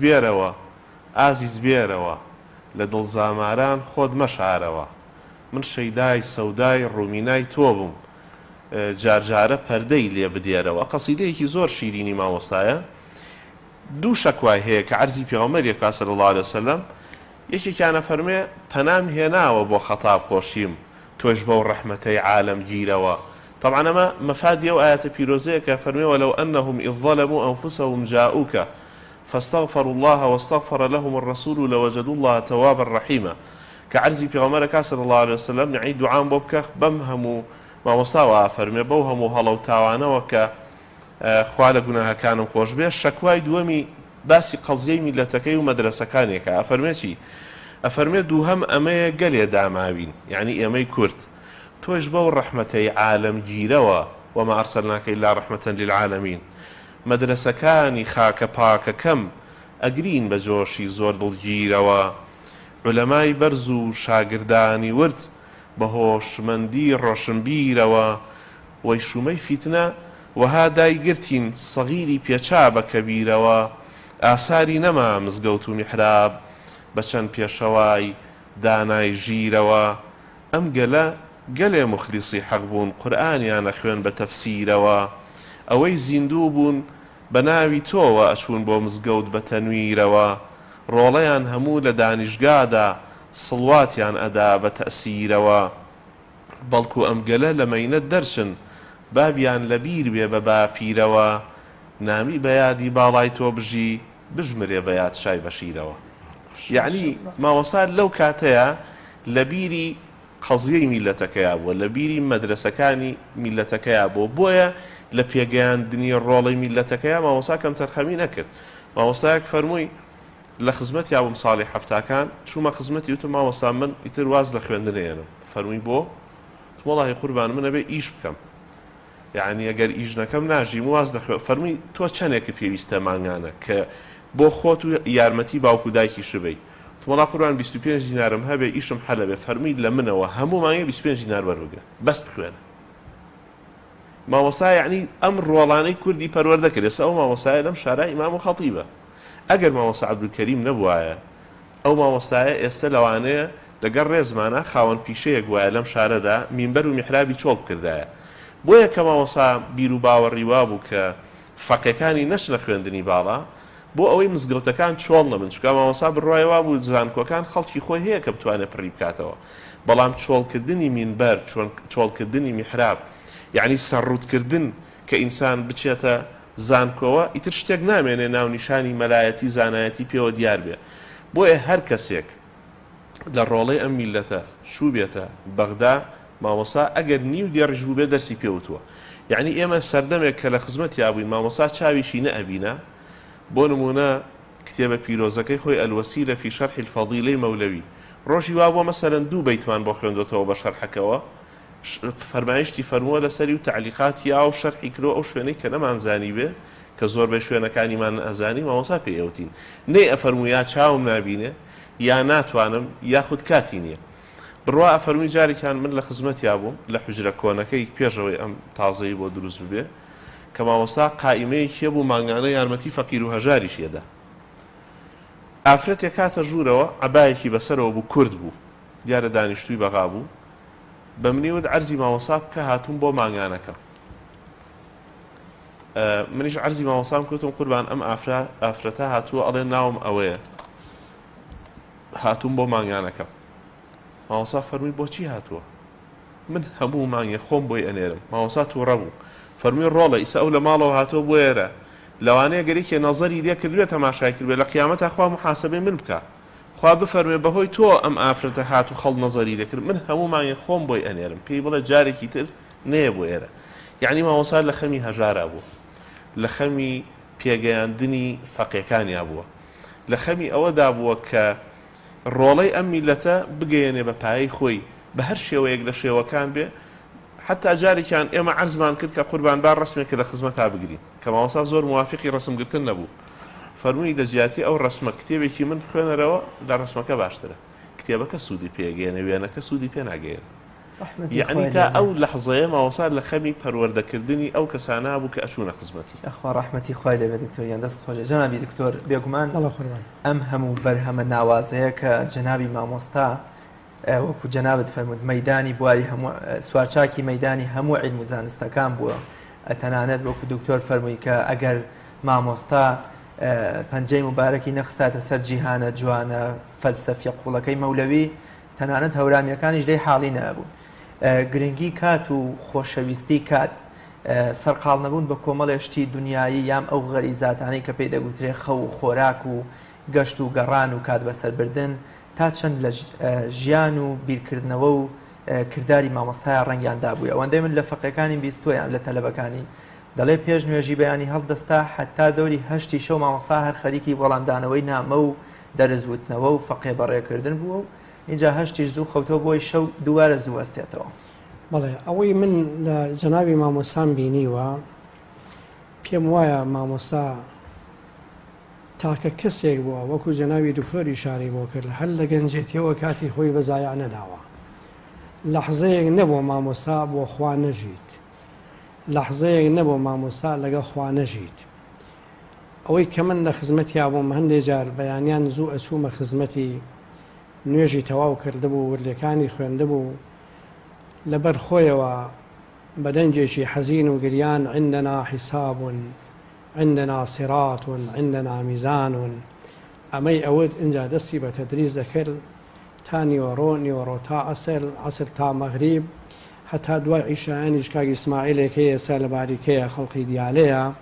ئازی زبێرەوە لە دڵزاماران خۆت مەشارەوە من شەیدای سەودای ڕومینای تۆ بووم جارجارە پەردەی لێ بدێرەوە قەسیدەیەکی زۆر شیرینی مامۆستایە دوو شەکوای هەیە کە عەرزی پێغەمبەرێکا صلی الله عليه وسلم یەکێکیانە فەرمێ پەنام هێناوە بۆ خەتاب خۆشیم تۆش بەو ڕەحمەتەی عالم گیرەوە طبعا ئەمە مەفادی ئەو ئاەتە پیرۆزەیە کە فەرمێ ولو أنهم إذ ظلموا أنفسهم جاءوك فاستغفروا الله واستغفر لهم الرسول لوجدوا الله توابا رحيما كعرزي پیغمبر صلى الله عليه وسلم يعني دعاء بو بکە بەم هەموو مامۆستاوە فەرمێ بەو هەموو هەڵە و تاوانەوە کە خوا لە گوناهەکانم خۆش بێ شەکوای دووەمی باسی قەزیەی میلەتەکەی و مەدرسەکانێکە ئەفەرمێ چی ئەفەرمێ دووهەم ئەمەیە گەلێ داماوین یعنی ئێمەی کورد تۆش بەو ڕەحمەتەی عالم گیرەوە وما أرسلناك إلا رحمة للعالمين مدرسەکانی خاکە پاکەکەم ئەگرین بە جۆشی زۆر دڵگیرەوە عولەمای بەرز و شاگردانی ورد بە هۆشمەندی ڕۆشنبیرەوە وەی شومەی فیتنە وەها دایگرتین سەغیری پێچا بە کەبیرەوە ئاساری نەما مزگەوت و میحراب بە چەند پێشەوای دانای ژیرەوە ئەم گەلە گەلێ مخلیسی حەق بوون قورئانیان ئەخوێن بە تەفسیرەوە ئەوەی زیندوو بوون بە ناوی تۆوە ئەچوون بۆ مزگەوت بە تەنویرەوە ڕۆڵەیان هەموو لە دانیشگادا سڵواتیان ئەدا بە تەسیرەوە بەڵکو ئەم گەلە لە مەینەت دەرچن بابیان لەبیر بێ بە باپیرەوە نامی بە یادی باڵای تۆ بژی بژمرێ بە یاد شای بەشیرەوە. یعنی مامۆستا لەو کاتەیە لە بیری قەزیەی میلەتەکەیە بووە، لە بیری مەدرسەکانی میلەتەکەیە بوو، بۆیە لە پێگەیاندنی ڕۆڵەی میلەتەکەیە مامۆستا کەم تەرخەمی نەکرد. مامۆستایەک فەرمووی لە خزمەتی یاوم ساڵی هەفتاکان چوومە خزمەتی وتم مامۆستا من ئیتر واز لە خوێندنێنم. فەرمووی بۆ؟ وەڵاهی قوربان منە بێ ئیش بکەم، یعنی ئەگەر ئیش نەکەم ناژیم واز دەخوێ. فەرمووی تۆ چەندێکی پێویستە مانگانە کە بۆ خۆت و یارمەتی باوکو دایکی شبەی. وڵا قوربان 25 دینارم هەبێ ئیشم هەلە بێ. فەرمووی لە منەوە هەموو مانگێ 25 دینار وەربگرە بەس بخوێنە. مامۆستا یعنی ئەم ڕۆڵانەی کوردی پەروەردەکرد. ئێستا ئەو مامۆستایە لەم شارە ئیمام و خەتیبە. ئەگەر مامۆستا عەبدولکەریم نەبوایە ئەو مامۆستایە ئێستا لەوانەیە لەگەڵ ڕێزمانە خاوەن پیشەیەک وایە لەم شارەدا مینبەر و میحرابی چۆڵ کردایە. بۆیە کە مامۆستا بیر و باوەڕی وا بوو کە فەقێکانی نەچنە خوێندنی باڵا بۆ ئەوەی مزگەوتەکان چۆڵ نەبن، چونکە مامۆستا بڕوای وا بوو زانکۆکان خەڵکی خۆی هەیە کە بتوانێت پڕی بکاتەوە، بەڵام چۆڵکردنی مینبەر چۆڵکردنی میحراب یعنی سەرڕوتکردن کە ئینسان بچێتە زانکۆوە ئیتر شتێک نامێنێ ناونیشانی مەلایەتی زانایەتی پێوە دیار بێ. بۆیە هەر کەسێک لە ڕۆڵەی ئەم میلەتە چوو بێتە بەغدا مامۆستا ئەگەر نیو دێڕژ بوو بێ دەرسی پێوتووە. یعنی ئێمە سەردەمێک کە لە خزمەتی یابووین مامۆستا چاویشی نەئەبینە. بۆ نمونە کتێبە پیرۆزەکەی خۆی ئەلوەسیلە فی شەرحی الفەضیلەی مەولەوی ڕۆژی وا بۆ مەسەلەن 2 بەیتمان بۆ خوێندوتەوە بە شەرحەکەوە، فەرمایشتی فەرمووە لەسەری و تعلیقاتی یا و شەرحی کرۆ ئەو شوێنەی کە نەمانزانی بێ کە زۆربەی شوێنەکانیمان ئەزانی مامۆستا پێوتین نەی ئەفەرموو یا چاوم نابینێ یا ناتوانم یاخود کاتی نییە. بڕوا ئەفەرمووی جارێکیان من لە خزمەتی بووم لە حوجرە کۆنەکەی پێشەوەی ئەم تازەی بۆ دروست ببێ کە مامۆستا قائیمەیەکی بوو مانگانە یارمەتی فەقیر و هەژاریشیەدا. ئافرەتێک کاتە ژوورەوە عەبایەکی بەسەرەوە بوو، کورد بوو، دیارە دانیشتووی بەغا بوو. بە منیوت عەرزی مامۆستا بکە هاتووم بۆ مانگانەکە. منیش عەرزی مامۆستام کردم قوربان ئەم ئافرەتە هاتووە ئەڵێ ناوم ئەوەیە، هاتووم بۆ مانگانەکەم. مامۆستا فەرمووی بۆچی هاتووە؟ من هەموو مانگێ خۆم بۆی ئەنێرم. مامۆستا تووڕە بوو. فەرمووی ڕۆڵە ئیسا ئەو لە ماڵەوە هاتووە بۆ ئێرە لەوانەیە گەرێکی نەزەری لێ کردوێت تەماشای کردوێت لە قیامەتا خوا محاسبەی من بکە، خوا بفەرمێ بەهۆی تۆ ئەم ئافرەتە هاتوو خەڵ نەزەری لێ کرد، من هەموو مانگێ خۆم بۆی ئەنێرم، پێی بڵێ جارێکی تر نەیە بۆ ئێرە. یعنی مامۆستا لە خەمی هەژارا بوو، لە خەمی پێگەیاندنی فەقێکانیا بووە، لە خەمی ئەوەدا بووە کە ڕۆڵەی ئەم میلەتە بگەیەنێ بە پایەی خۆی بە هەر شێوەیەک لە شێوەکان بێ. حتا جارێکیان ئێمە عەرزمان کرد کە قوربان با ڕسمێکە لە خزمەتا بگرین کە مامۆستا زۆر موافقی ڕسمگرتن نەبوو. فەرمووی دەزیاتی ئەو ڕسمە کتێبێکی من بخوێنەرەوە لە ڕسمەکە باشترە، کتێبەکە سوودی پێگەێنە وێنەکە سوودی پێ ناگەێنە. یعنی تا ئەو لەحظەیە مامۆستا لە خەمی پەروەردەکردنی ئەو کەسانە بوو کە ئەچوونە خزمەتی. ئەخوا ڕەحمەتی خوای لێبێ دکتۆریان دەست خۆشە. جەنابی دکتۆر بێگومان ئەم هەموو بەرهەمە ناوازەیە کە جەنابی مامۆستا وەکو جەنابەت فەرموود مەیدانی بواری هەموو سوارچاکی مەیدانی هەموو عیلم و زانستەکان بووە. تەنانەت وەکو دکتۆر فەرمووی کە ئەگەر مامۆستا پەنجەی مبارەکی نەخستاتە سەر جیهانە جوانە فەلسەفی قوڵەکەی مەولەوی تەنانەت هەورامیەکانیش دەی حاڵی نەبوون. گرنگی کات و خۆشەویستی کات سەرقاڵ نەبوون بە کۆمەڵێشتی دنیایی یام ئەو غەریزاتانەی کە پێی دەگوترێ خەو و خۆراک و گەشت و گەڕان و کات بەسەربردن تا چەند لە ژیان و بیرکردنەوە و کردداری مامۆستای ڕەنگیاندا بووە. ئەوەندەی من لە فەقەکانی بیستۆیان لە تەلەبەکانی دەڵێ پێش نوێژی بەیانی هەڵدەستا حتا دەوری هەشتی شەو مامۆستا هەر خەریکی وەڵامدانەوەی نامە و دەرزوتنەوە و فەقێ بەڕێکردن بووە و اینجا هەشتیش زوو خەوتەوە بۆی شەو دووارە زوو ئەستێتەوە. بەڵێ ئەوەی من لە جەنابی مامۆستام بینیوە پێم وایە مامۆستا تاکە کەسێک بووە وەکو جەناوی دکتۆری شاری بۆ کرد هەر لە گەنجێتیەوە کاتی خۆی بەزایە نەداوە. لەحزەیەک نەبووە مامۆستا بۆ خوا نەژیت، لەحزەیەک نەبووە مامۆستا لەگە خوا نەژیت. ئەوەی کە من لە خزمەتیا بووم هەندێک جار بەیانیان زوو ئەچوومە خزمەتی نوێژی تەواو کردبوو وردەکانی خوێندبوو لەبەر خۆیەوە بەدەنجێکی حەزین و گریان عندنا حساب عندنا صراط عندنا ميزان ئەمەی ئەوت اینجا دەستی بە تەدریس دەکرد تا نیوەڕۆ تا عەسر تا مەغریب هەتا دوای عیشایانیش کاگی ئیسماعیلێک هەیە ئێستا لە باریکەیە خەڵقی دیالەیە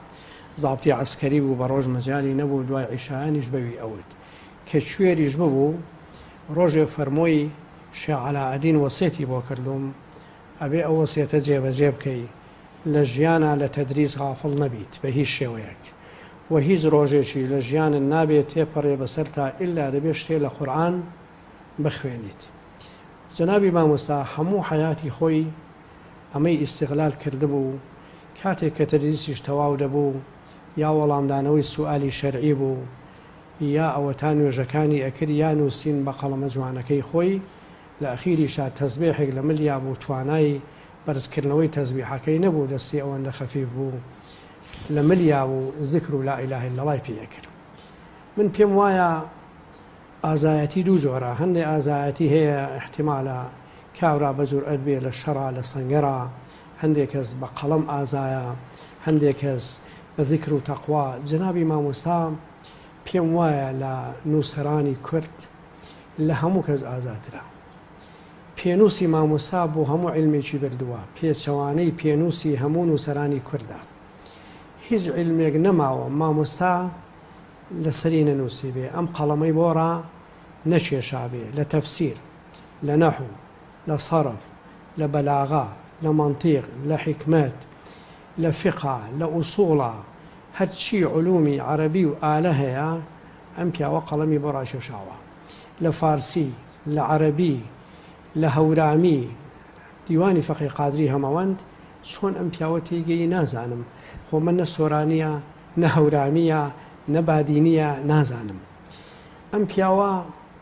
زابطی عسکەری بوو بە ڕۆژ مەجای نەبوو دوای عیشایانیش بەوی ئەوت کە کوێریش ببوو ڕۆژێ فەرمۆی شێخ عەلاءەدین وەسیەتی بۆ کردوم ئەبێ ئەو وەسیەتە جێبەجێ بکەی لە ژیانە لە تەدریس غافڵ نەبیت بە هیچ شێوەیەک و هیچ ڕۆژێکی لە ژیانت نابێت تێپەڕێ بەسەر تا ئللا دەبێت شتێ لە قورئان بخوێنیت. جەنابی مامۆستا هەموو حەیاتی خۆی ئەمەی ئیستیغلال کردبوو کاتێک کە تەدریسیش تەواو دەبوو یا وەڵامدانەوەی سوئالی شەرعی بوو یا ئەوەتان نوێژەکانی ئەکرد یا نووسین بە قەڵەمە جوانەکەی خۆی لە ئەخیریشا تەزبیحێک لە ملیا بوو توانای بەرزکردنەوەی تەزبیحەکەی نەبوو دەستی ئەوەندە خەفیف بوو لە ملیا بوو ذکر و لا ئیلاهە ئیلەڵای پێکرد. من پێم وایە ئازایەتی دوو جۆرە هەندێک ئازایەتی هەیە احتیمالە کاورا بە جورئەت بێ لە شەڕا لە سەنگەرا هەندێک کەس بە قەڵەم ئازایە هەندێک کەس بە ذکر و تەقوا. جەنابی مامۆستا پێم وایە لە نووسەرانی کورد لە هەموو کەس ئازاترە. پێنووسی مامۆستا بۆ هەموو علمێکی بردووە پێچەوانەی پێنووسی هەموو نووسەرانی کوردە هیچ علمێک نەماوە مامۆستا لەسەری نەنووسی بێ ئەم قەڵەمەی بۆڕا نەکێشابێ لە تەفسیر لە نەحو لە سەرف لە بەلاغا لە مەنتیق لە حکمەت لە فقه لە ئوسوڵە هەرچی علومی عەرەبی و ئالە هەیە ئەم پیاوە قەڵەمی بۆ ڕاکێشاوە لە فارسی لە عەرەبی لە هەورامی دیوانی فەقی قادری هەمەوەند چۆن ئەم پیاوە تێگەی نازانم خۆ من نە سۆرانیە نە هەورامیە نە بادینیە نازانم. ئەم پیاوە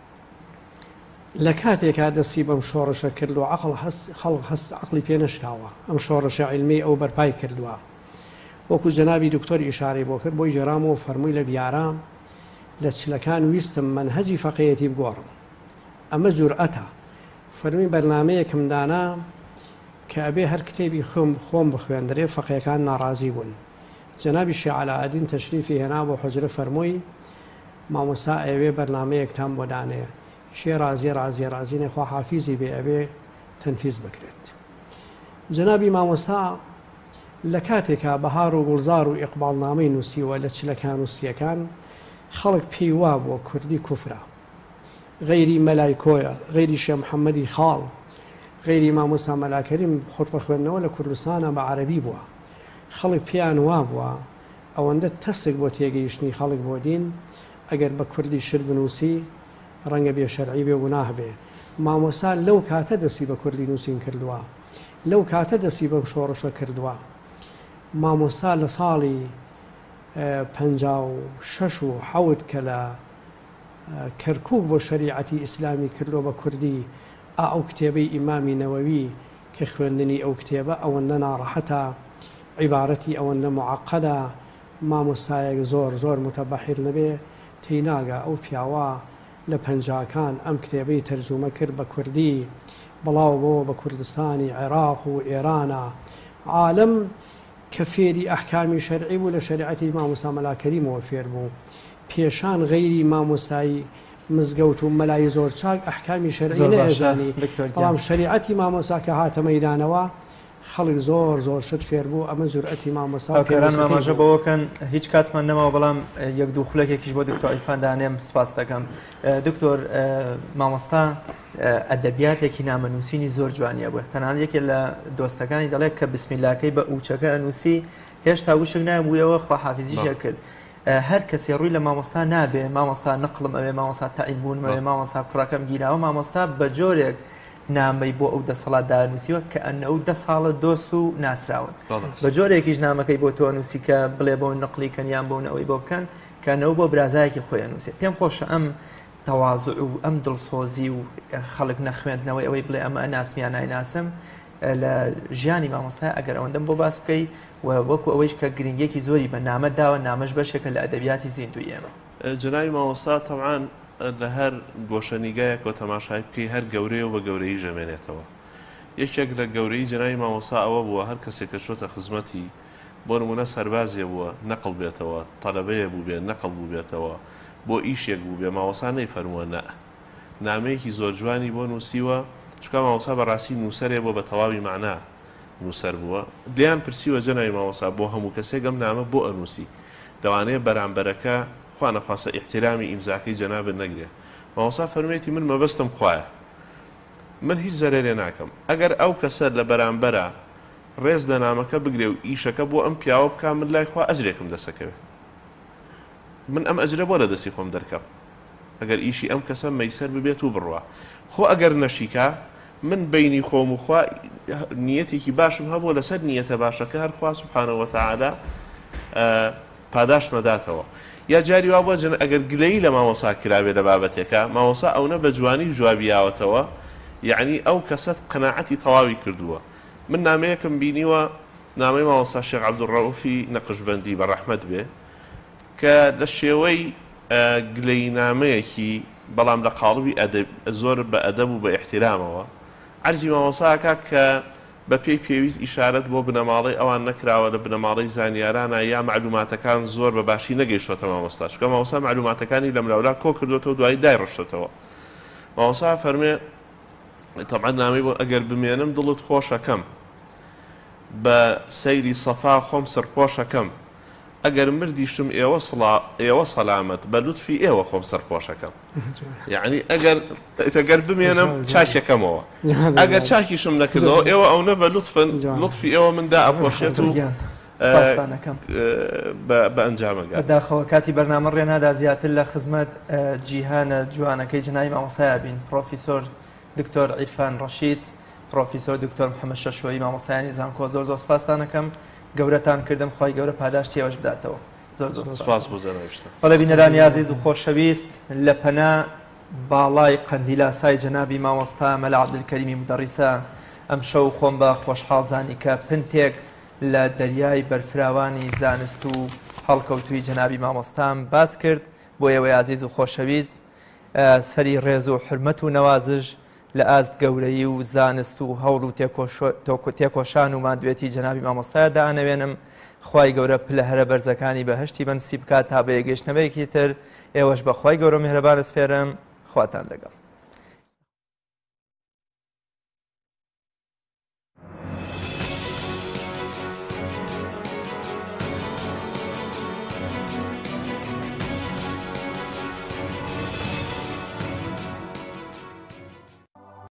لە کاتێکا دەستی بەم شۆڕشە کردو خەڵق هەست عەقڵی پێ نەشکاوە ئەم شۆڕشە عیلمی ئەو بەرپای کردووە وەکو جەنابی دکتۆر ئیشارەی بۆ کرد بۆی جێرامەوە فەرمووی لە بیارام لە چلەکان ویستم منهەجی فەقیهەتی بگۆڕم ئەمە جورئەتە فەرمی بەرنامەیەکم دانا کە ئەبێ هەر کتێبی خۆم بخوێندرێ فەقیهەکان ناڕازی بوون. جەنابی شێخ عەلاءەدین تەشریفی هێنا بۆ حوجرە فەرمووی مامۆستا ئەوێ بەرنامەیەکتان بۆ دانێ شێ رازی نەخوا حافیزی بێ ئەبێ تەنفیز بکرێت. جەنابی مامۆستا لە کاتێکا بەهار و گوڵزار و ئیقباڵنامەی نووسیوە لە چلەکان وسیەکان خەڵک پێی وا بۆ کوردی کوفرە غەیری مەلایکۆیە غەیری شێخ محەممەدی خاڵ غەیری مامۆستا مەلاکەریم خۆتبە خوێندنەوە لە کوردستانە بە عەرەبی بووە خەڵک پێیان وا بووە ئەوەندە تەسێک بۆ تێگەیشتنی خەڵک بۆ دین ئەگەر بە کوردی شر بنووسی ڕەنگە بێ شەرعی بێ گوناه بێ. مامۆستا لەو کاتە دەستی بە کوردی نووسین کردووە لەو کاتە دەستی بەم شۆڕشە کردووە. مامۆستا لە ساڵی 56 و 7 کە لە کەرکووک بۆ شەریعەتی ئیسلامی کردو بە کوردی ئەو کتێبەی ئیمامی نەوەوی کە خوێندنی ئەو کتێبە ئەوەندە ناڕەحەتە عیبارەتی ئەوەندە معەقەدە مامۆستایەک زۆر متەبەحیر نەبێ تێناگە ئەو پیاوە لە پەنجاکان ئەم کتێبەی تەرجومە کرد بە کوردی بەڵاو بۆ بە کوردستانی عێراق و ئێرانە عالم کە فێری ئەحکامی شەرعی بوو لە شەریعەتی مامۆستا مەلاکەریمەوە فێر بوو پێشان غەیری مامۆستایی مزگەوت و مەلای زۆر چاک ئەحکامی شەرعی نەئێژانی بەڵام شەریعەتی مامۆستا کە هاتە مەیدانەوە خەڵک زۆر شت فێر بوو ئەمە جورئەتی مامۆستا کاران ماماژە بەوەکەن هیچ کاتمان نەماوە بەڵام یەک دوو خولەکێکیش بۆ دکتۆر عیرفان دانێم سپاس دەکەم. دکتۆر مامۆستا ئەدەبیاتێکی نامەنووسینی زۆر جوانیە بوو تەنانەت یەکێک لە دۆستەکانی دەڵێت کە بسمیلاکەی بە ئوچەکە ئەنووسی هێشتا وشک نایبوویەوە خواحافیزیشە کرد. هەر کەسێ ڕووی لە مامۆستا نابێ مامۆستا نقڵم ئەوێ مامۆستا تەعیین ئەوێ مامۆستا کوڕەکەم گیراوە مامۆستا بە جۆرێک نامەی بۆ ئەو 10 ساڵات دانووسیوە کە ئەن ئەو 10 ساڵە دۆست و ناسراون بە جۆرێکیش نامەکەی بۆ تۆ نووسی کە بڵێ بۆ نقلی کەنیان بۆنەوەی بۆ بکەن کەنەوە بۆ برازایەکی خۆی نووسێت. پێم خۆشە ئەم تەواضع و ئەم دڵسۆزی و خەڵک نەخوێندنەوەی ئەوەی بڵێ ئەمە ئەناسمیان نایناسم لە ژیانی مامۆستای ئەگەر ئەوەندەم بۆ باس بکەی و وەکو ئەوەیش کە گرنگێکی زۆری بە نامە داوە نامەش بەشێکە لە ئەدەبیاتی زیندوی ئێمە. جناوی مامۆستا تەبعاً لە هەر گۆشەنیگایەک و تەماشای بکەی هەر گەورەی و بە گەورەی ژەمێنێتەوە. یەکێک لە گەورەی جناوی مامۆستا ئەوە بووە هەر کەسێک کە چۆتە خزمەتی بۆ نمونە سەربازیە بووە نەقڵ بێتەوە تەڵەبەیە بوو بێت نەقڵ بوو بێتەوە بۆ ئیشێک بوو بێ مامۆستا نەیفەرمووە نە نامەیەکی زۆر جوانی بۆ نووسیوە چکە مامۆستا بەڕاستی نووسەرێ بۆ بە تەواوی معنا نووسەر بووە. لیان پرسیوە جەناوی مامۆستا بۆ هەموو کەسێک ئەم نامە بۆ ئەنووسی دەوانەیە بەرامبەرەکە خوا نەخواسە ئیحتیرامی ئیمزاکەی جەنابن نەگرێ. مامۆستا فەرمێتی من مەبەستم خوایە، من هیچ زەرێرێ ناکەم. ئەگەر ئەو کەسە لە بەرامبەرە ڕێز دەنامەکە بگرێ و ئیشەکە بۆ ئەم پیاوە بکە، من لای خوا ئەجرێکم دەسەکەوێ، من ئەم ئەجرە بۆ لە دەستی خۆم دەرکەم ئەگەر ئیشی ئەم کەسە مەیسەر ببێت و بڕوە. خۆ ئەگەر نەشیکە من بینی خۆم و خوا نیەتێکی باشم هەبوو لەسەر نیەتە باشەکە هەر خوا سوبحانەهو وتەعالا پاداش مەداتەوە. یا جاری وا بۆ ئەگەر گلەیی لە مامۆسا کرابێ لە بابەتێکە، مامۆسا ئەوە بە جوانی جوابیاوەتەوە، یعنی ئەو کەسەت قەناعەتی تەواوی کردووە. من نامەیەکم بینیوە، نامەی مامۆستا شێخ عەبدوڕەئوفی نەقشبەندی بە ڕەحمەت بێ، کە لە شێوەی گلەی نامەیەکی بەڵام لە قاڵبی زۆر بە ئەدەب و بە ئیحتیرامەوە عەرزی مامۆساکە کە بە پێی پێویست ئیشارەت بۆ بنەماڵەی ئەوان نەکراوە لە بنەماڵەی زانیارانە یا معلوماتەکان زۆر بە باشی نەگەیشتوەتە مامۆستا، چونکە مامۆستا معلوماتەکانی لەم لاولا کۆ کردوێتەوە دوایی دایڕشتێتەوە. مامۆستا فەرمێ تەبعەن نامەی بۆ ئەگەر بمێنم دڵت خۆشەکەم، بە سەیری سەفا خۆم سەرپۆشەکەم، ئەگەر مردیشم ئێوە سەلامەت بە لوتفی ئێوە خۆم سەرپۆشەکەم. یعنی ئەگەر بمێنم چاکێکەمەوە، ئەگەر چاکیشم نەکردەوە ئێوە ئەوە بە لوتفی ئێوە مندا ئەپۆشێت و بە ئەنجامەگات. بەداخەوە کاتی بەرنامە ڕێنادا زیاتر لە خزمەت جیهانە جوانەکەی جنایی مامۆستایە بین، پرۆفیسۆر دکتۆر عیرفان ڕەشید، پرۆفیسۆر دکتۆر محەممەد شەشوەیی مامۆستایانی زانکۆ، زۆر زۆر سپاسان دەکەم، گەورەتان کردم، خی گەورە پاداشتی ئەوەش بداتەوە. زۆر زۆر سپاس بۆ جەنابشتە. بەڵێ بینەرانی عەزیز و خۆشەویست، لە پەنا باڵای قەندیلاسای جەنابی مامۆستا مەلا عەبدولکەریمی مدەڕیسە ئەم شەو خۆم بە خۆشحاڵزانی کە پنتێک لە دەریای بەرفراوانی زانست و هەڵکەوتووی جەنابی مامۆستام باس کرد. بۆ ئێوەی عەزیز و خۆشەویست، سەری ڕێز و حرمەت و نەوازش لە ئاست گەورەی و زانست و هەوڵ و تێکۆشان و مادوێتی جەنابی مامۆستایە دائەنەوێنم. خوای گەورە پلە هەرە بەرزەکانی بەهەشتی بەنسیب بکات تا بە یەگەشتنەوەیەکی تر. ئێوەش بە خوای گەورە میهرەبان سپێرم، خواتان لەگەڵ.